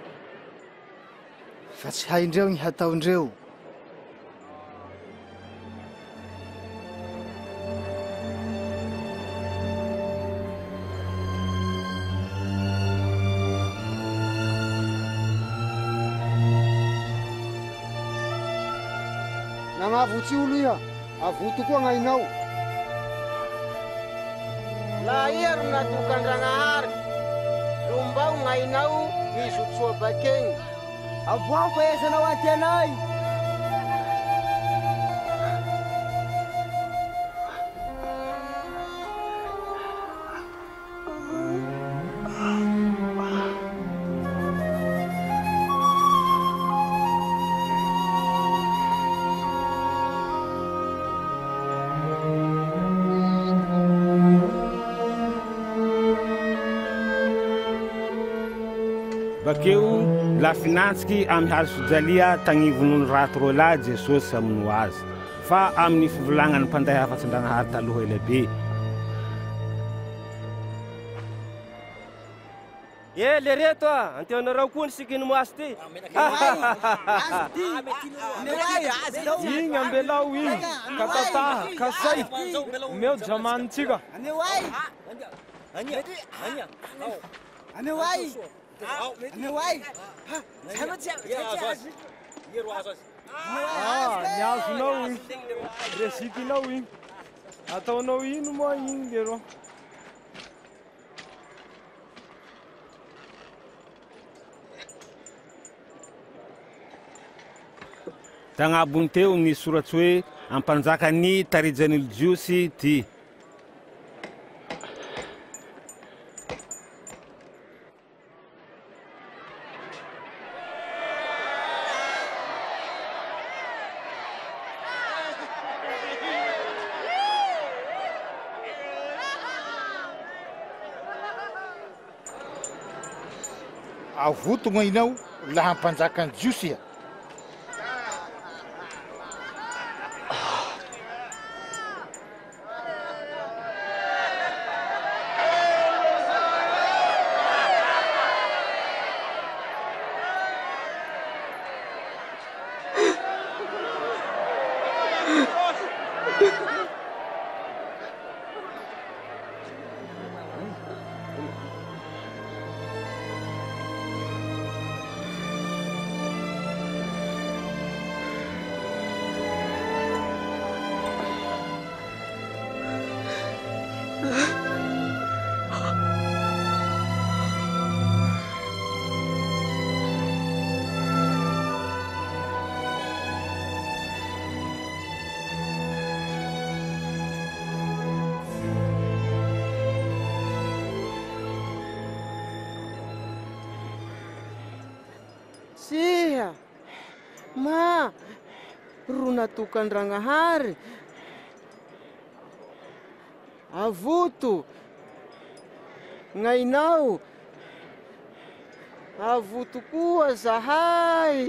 [SPEAKER 11] fa tsy haindreo ny hataondreo.
[SPEAKER 17] Nagnavotsy olo iha, avoto koa gn'ainao.
[SPEAKER 12] La ia ro natokan-Dragnahary, lombao gn'ainao izotsoa bakegny.
[SPEAKER 6] Aboako esanao antenay.
[SPEAKER 1] Bakeo lafinantsiky amy hazo fijalia tagnivon'ny rato rola Jesosy amino azy fa amin'ny fivolagnany mpanday afatsin-Dragnahary taloha elabe.
[SPEAKER 15] E le reto a, anteonareo koa ny sikiny moasy ty.
[SPEAKER 5] Igny ambelao igny, katataha, kasay, meo jamanitsika.
[SPEAKER 6] Ameu ai. Ameu ai.
[SPEAKER 5] Ah, niazonao igny, resitinao igny. Ataonao ino moa igny leroa.
[SPEAKER 1] Tagnabony teo ny soratsy hoe ampanjakany tarijan'olo jiosy ty.
[SPEAKER 7] Avoto gn'ainao laha ampanjakany jiosy iha.
[SPEAKER 12] Siha, ma, ro natokan-Dragnahary, avoto, gn'ainao, avoto koa zahay.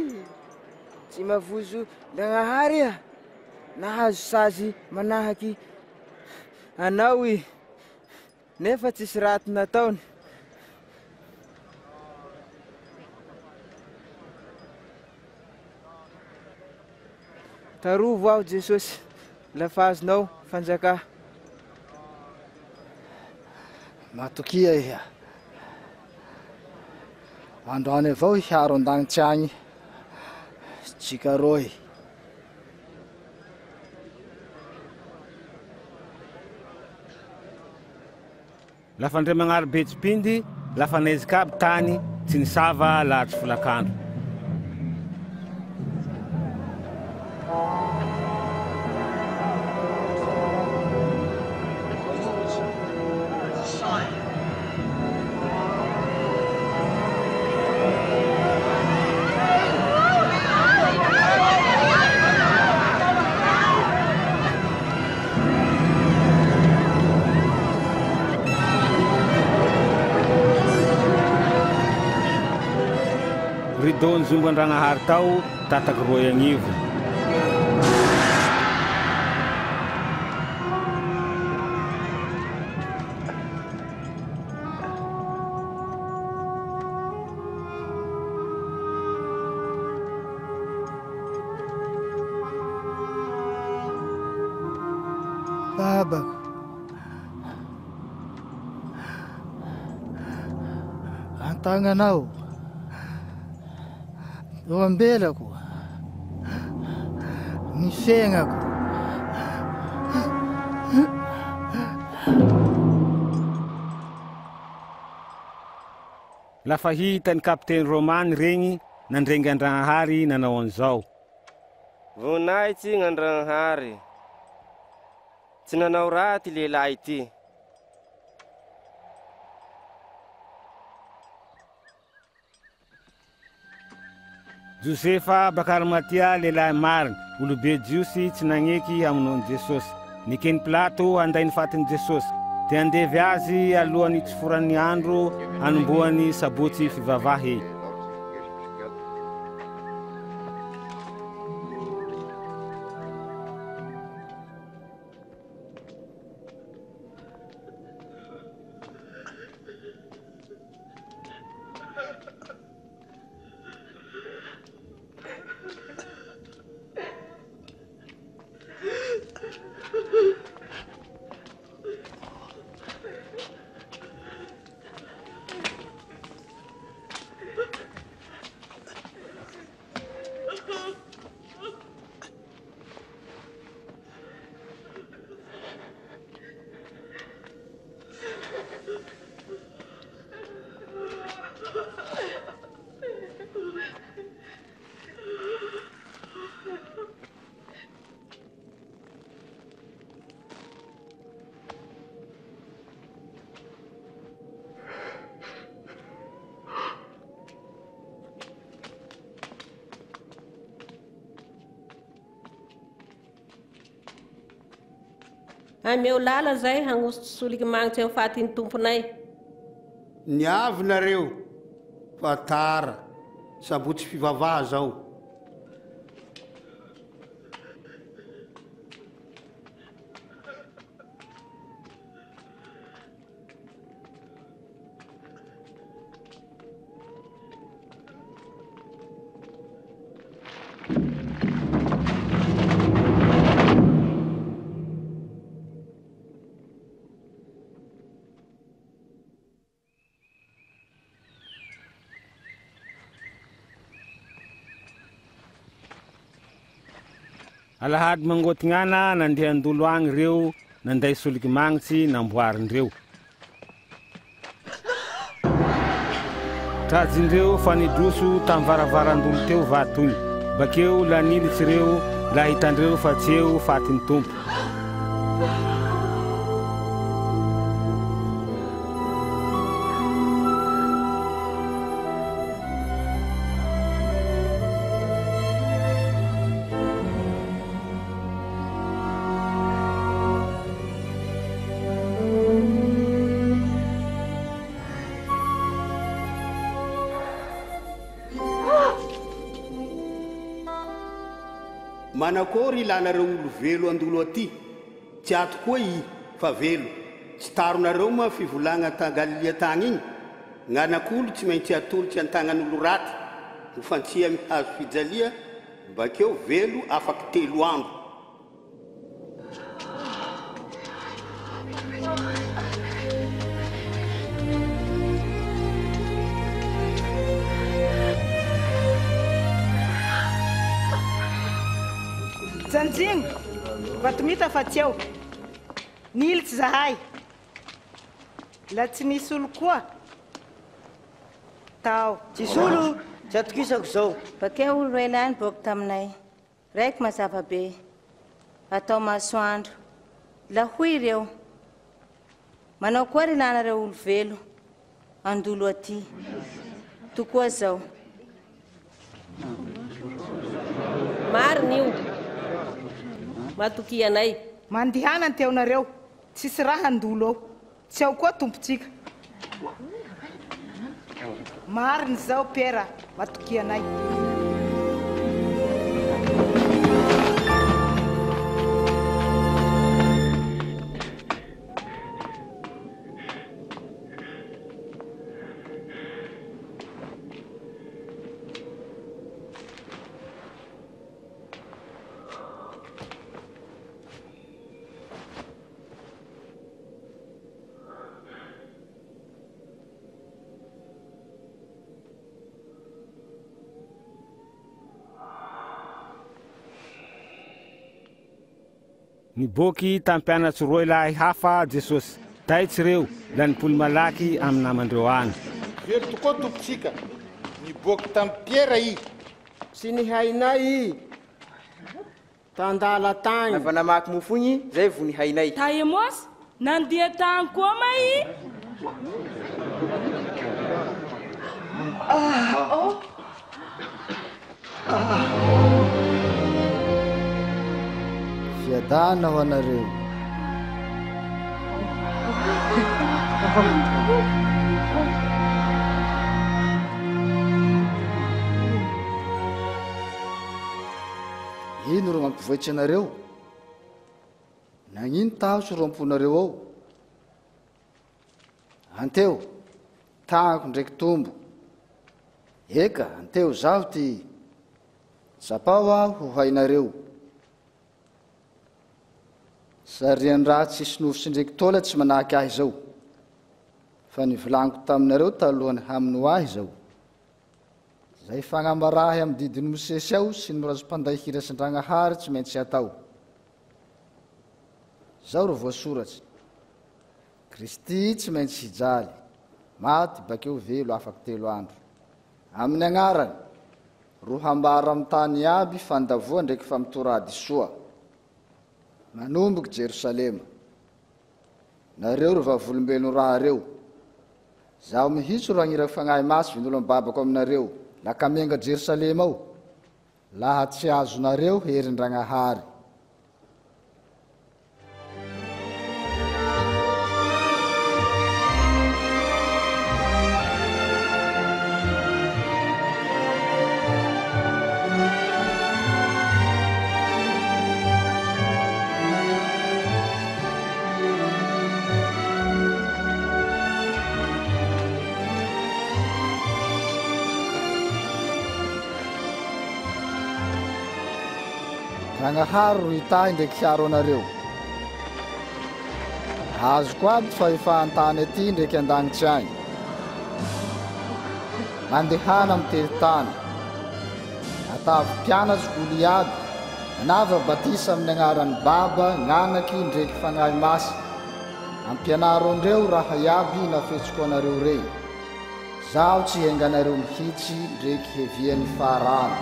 [SPEAKER 6] Tsy mavozo Dragnahary iha, nahazo sazy manahaky
[SPEAKER 15] anao i nefa tsisy raty nataony. Tarovo aho Jesosy lafa azonao fanjakà.
[SPEAKER 11] Matokia iha. Androany avao hiaro an-danitsy agny. Tsika roy.
[SPEAKER 1] Lafa ndray magnary betsipindy, lafa neziky aby tany, tsy nisava laha tsy folakandro. Ridony zombo an-Dragnahary tao tataky roy agnivo.
[SPEAKER 11] Babako. Antagnanao. Eo ambelako, ny fiaignako.
[SPEAKER 1] Lafa hitany kapiteny Romany regny nandrengy an-Dragnahary nanao an'izao.
[SPEAKER 19] Vonaitsy gn'an-Dragnahary, tsy nanao raty lehilahy ity.
[SPEAKER 1] Josefa baka Arimatia lehilahy mariny, olobe jiosy tsy nagneky hamonoany Jesosy. Nikeny Pilato anday ny fatiny Jesosy, te andevy azy alohan'ny tsy foran'ny andro anomboany sabotsy fivavahy.
[SPEAKER 4] Ameo lala zay hagnosy soliky magnitsy amin'ny fatiny tomponay.
[SPEAKER 2] Niavy nareo fa tara sabotsy fivavaha zao.
[SPEAKER 1] Alahady mangotignana nandeha andolo agny reo nanday soliky magnitsy namboarindreo. Trazindreo fa nidroso tamin'ny varavaran-dolo teo vatony. Bakeo la nilitsy reo la hitandreo fa tsy eo fatiny tompo.
[SPEAKER 2] Manakory ilanareo olo velo andolo aty, tsy ato koa i fa velo tsy taronareo ma fivolagna ta Galilea tagny igny gn'anak'olo tsy maintsy atolotsy an-tagnan'olo raty ho fantsia mihazo fijalia bakeo velo afaky telo andro.
[SPEAKER 10] Janjing, vatomita fa tsy eo. Nily tsy zahay. La tsy nisy olo koa. Tao.
[SPEAKER 6] Tsisy olo, tsy atokisako zao.
[SPEAKER 3] Bakeo olo roa ilany boaka taminay. Raiky mazava be. Atao masoandro. La hoy ireo. Manao koa ry lanareo olo velo. Andolo aty. Tokoa zao.
[SPEAKER 4] Marina io. Matoky anay.
[SPEAKER 10] Mandihana teonareo. Tsisy raha andolo ao. Tsy ao koa tompotsika. Marina zao pera. Matoky anay.
[SPEAKER 1] Niboky tampianatsy roa lahy hafa Jesosy. Taitsy reo la nipoly malaky amin'ny namandreo any.
[SPEAKER 7] Velo tokoa tompotsika. Niboky tam Piera i.
[SPEAKER 12] Sy ny hainay i. Tandala tagny.
[SPEAKER 15] Lafa namaky mofogny, zay vo ny hainay.
[SPEAKER 8] Taye mos, nandia tagny koa mai.
[SPEAKER 11] Ah, oh. Ah. Fiadana ho anareo. Ino ro mampivoitsy anareo? Nagnino tahotsy ro amponareo ao? Anteo, tagnako ndraiky tombo. Eka, anteo zaho ty. Sapao aho ho hainareo. Sarian-draha tsisy nofitsy ndraiky tola tsy manahaky ahy zao. Fa nivolaniko taminareo talohany hamino ahy zao. Zay fagnambarahy amin'ny didiny mosesy ao sy ny mirazom-pandahy Ndragnahary tsy maintsy atao. Zao ro voasoratsy. Kristy tsy maintsy hijaly. Maty bakeo velo afaky telo andro. Amin'ny agnarany, ro hambara amin'ny tany aby fandavoa ndraiky famitorady soa. Manomboky Jerusalema. Nareo ro vavolombelon raha reo. Zaho mihitsy ro hagnira fagnahy masy vin'olo mibabako aminareo. La kamenga Jerusalema ao. Laha tsy azonareo herin-Ndragnahary. Ndragnahary ro hitahy ndraiky hiaro anareo. Azoko aby fa ifahantany aty ndraiky andagnitsy agny. Mandehana amin'ny teritany. Atavy mpianatsy olo iaby. Manava batisa amin'ny agnaran'ny Baba, gn'Anaky ndraiky fagnahy masy. Ampianaro andreo raha iaby nafetsiko anareo rey. Zaho tsy henganareo mihitsy ndraiky hevian'ny farana.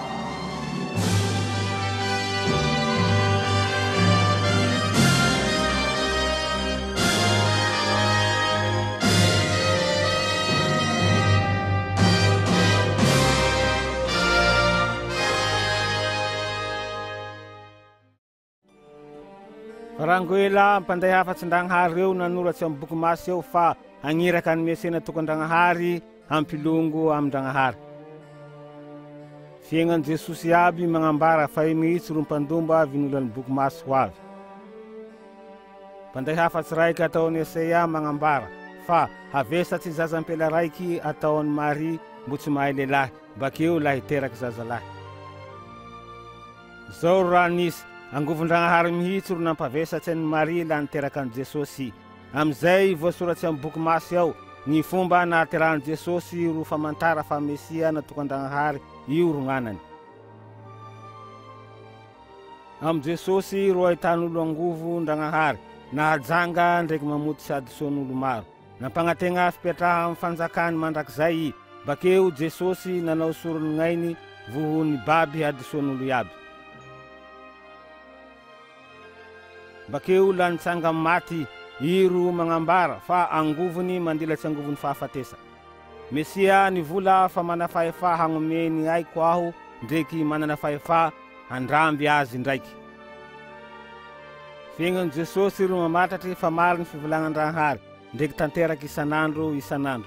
[SPEAKER 1] Rangoela mpanday hafatsy Ndragnahary reo nanoratsy amin'ny boky masy eo fa hagniraka ny mesena tokan-Ndragnahary hampilongo amin'ny Ndragnahary. Fiaignan'i Jesosy aby magnambara fa mihitsy ro mpandomba vin'olo amin'ny boky masy ho avy. Panday hafatsy raiky ataony Eseia magnambara fa havesatsy zazampela raiky ataony Maria mbo tsy mahay lehilahy, bakeo lahy teraky zazalahy. Zao ro raha nisy angovon-dragnahary mihitsy ro nampavesatsy any Maria la niteraky any Jesosy. Amizay voasoratsy amin'ny boky Masy ao ny fomba nahaterahan Jesosy ro famantara fa Mesia natokan-dragnahary io ro gn'anany. Am Jesosy ro ahitan'olo angovo ndragnahary nahajanga ndraiky mamoty sady soan'olo maro. Nampagnategna fipetraha amin'ny fanjakany mandrakizay i. Bakeo Jesosy nanao sorony gn'ainy vohony baby hadisoan'olo iaby. Bakeo la nitsanga maty i ro magnambara fa angovony mandilatsy angovony fahafatesa. Mesia nivola fa mana fahefa hagnomeny aiko aho ndraiky manana fahefa handramby azy ndraiky. Fiaignan'i Jesosy ro mamatatry fa maro ny fivolagnan-drahary ndraiky tanteraky isanandro isanandro.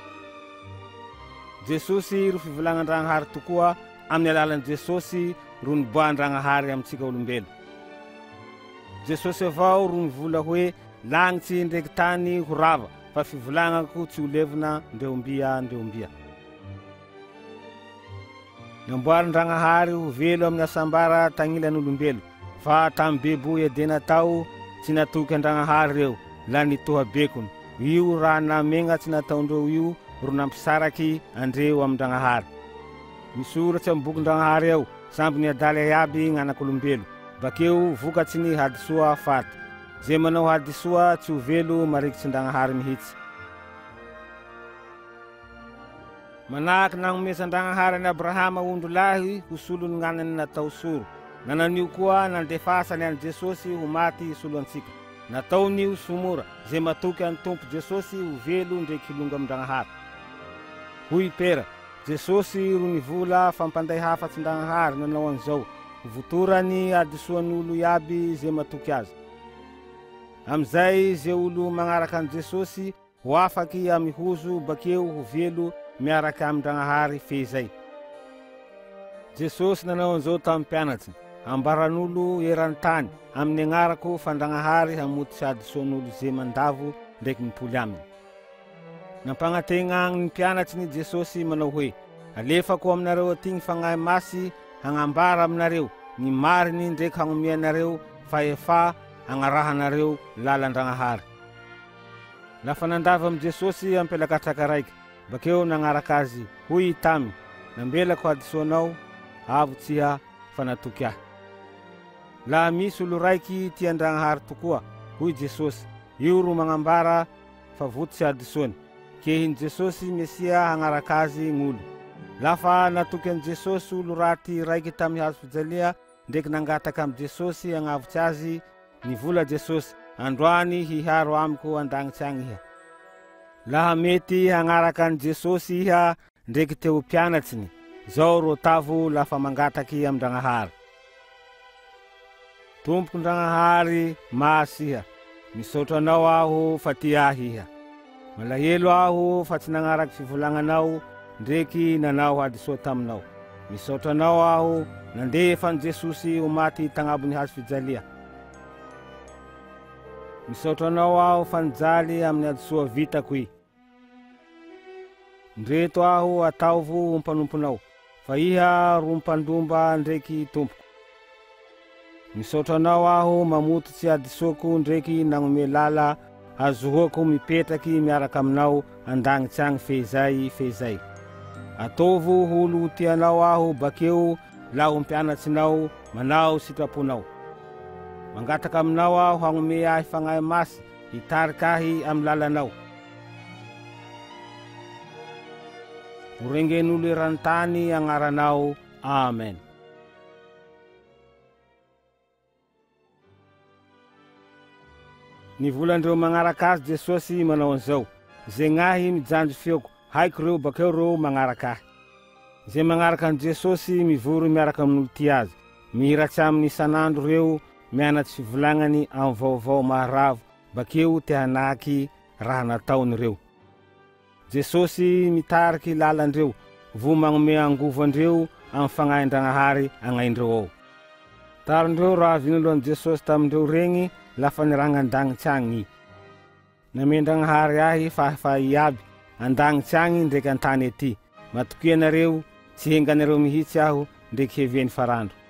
[SPEAKER 1] Jesosy ro fivolagnan-drahary tokoa amin'ny alalan'i Jesosy ro niboahan-dragnahary amintsika olombelo. Jesosy avao ro nivola hoe lagnitsy ndraiky tany ho rava fa fivolagnako tsy ho levina ndeombia ndeombia. Namboarin-dragnahary ho velo amin'ny asambara tagnilan'olombelo fa tamin'ny bebo Edena tao tsy natoky an-dragnahary reo la nitoha bekony. Io raha namegna tsy nataondreo io ro nampisaraky andreo amin'ny-dragnahary. Misoratsy amin'ny bokin-dragnahary ao samby ny adaly iaby gn'anak'olombelo. Bakeo vokatsy ny hadisoa faty. Zay manao hadisoa tsy ho velo marikitsy ndragnahary mihitsy. Manahaky nagnomezan-dragnahary any Abrahama ondro lahy ho solony gn'anany natao soro. Nananio koa nandefasany any Jesosy ho maty soloantsika. Nataon'io somora zay matoky any tompo Jesosy ho velo ndraiky hilonga amin'ny-dragnahary. Hoy pera, Jesosy ro nivola fampanday hafatsy ndragnahary nanao an'izao, votorany hadisoan'olo iaby zay matoky azy. Amizay zay olo magnaraky an Jesosy ho afaky amihozo bakeo ho velo miaraky amin'ny-dragnahary fezay. Jesosy nanao an'izao tamin'ny mpianatsy, ambaran'olo eran-tany amin'ny agnarako fan-dragnahary hamoty sady soan'olo zay mandavo ndraiky mipoly aminy. Nampagnategna ny mpianatsy ny Jesosy manao hoe, alefako aminareo aty ny fagnahy masy hagnambara aminareo ny mariny ndraiky hagnomeanareo fa efa agnarahanareo lalan-dragnahary. Lafa nandava am Jesosy ampelakatraka raiky, bakeo nagnaraka azy hoy tamy, nambelako hadisoanao avo tsiha fa natoky ahy. Laha misy olo raiky tian-dragnahary tokoa, hoy Jesosy, io ro magnambara fa vototsy hadisoany. Kehin Jesosy Mesia hagnaraka azy gn'olo. Lafa natoky an Jesosy olo raty raiky tamin'ny hazo fijalia ndraiky nangataka am Jesosy agnavotsy azy, nivola Jesosy, androany hiharo amiko andagnitsy agny iha. Laha mety hagnaraka an Jesosy iha ndraiky teo mpianatsiny, zao ro tavo lafa mangataky am-dragnahary. Tompoko ndragnahary masy iha, misaotra anao aho fa ty ahy iha. Malahelo aho fa tsy nagnaraky fivolagnanao ndraiky nanao hadisoa taminao. Misaotra anao aho nandefa an Jesosy ho maty tagnabony hazo fijalia. Misaotra anao aho fa nijaly amin'ny hadisoa vitako i. Ndreto aho ataovo umpanomponao, fa iha ro mpandromba ndraiky tompoko. Misaotra anao aho mamototsy hadisoako ndraiky nagnome lala azohoako mipetraky miaraka aminao andagnitsy agny fezay fezay. Atovo holo tianao aho bakeo laho mpianatsinao manao sitraponao. Mangataka aminao aho hagnome ahy fagnahy masy hitariky ahy amy lalanao. Orengen'olo eran-tany agnaranao. Amen. Nivolandreo magnaraka azy Jesosy manao an'izao, zay gn'ahy mijanjo feoko, haiko reo bakeo reo magnaraka ahy. Zay magnaraka an Jesosy mivory miaraka amin'olo ty azy, mihiratsy amin'ny isanandro reo mianatsy fivolagnany amin'ny vaovao maharavo, bakeo te hanaky raha nataony reo. Jesosy mitariky lalandreo, vo magnome angovo andreo amin'ny fagnahin-dragnahary agnaindreo ao. Tarindreo raha vin'oloan'i Jesosy tamindreo regny lafa niragnan-dagnitsy agny. Namendragnahary ahy fahafa iaby andagnitsy agny ndraiky antany ety. Matoky anareo tsy henganareo mihitsy aho ndraiky heviany farandro.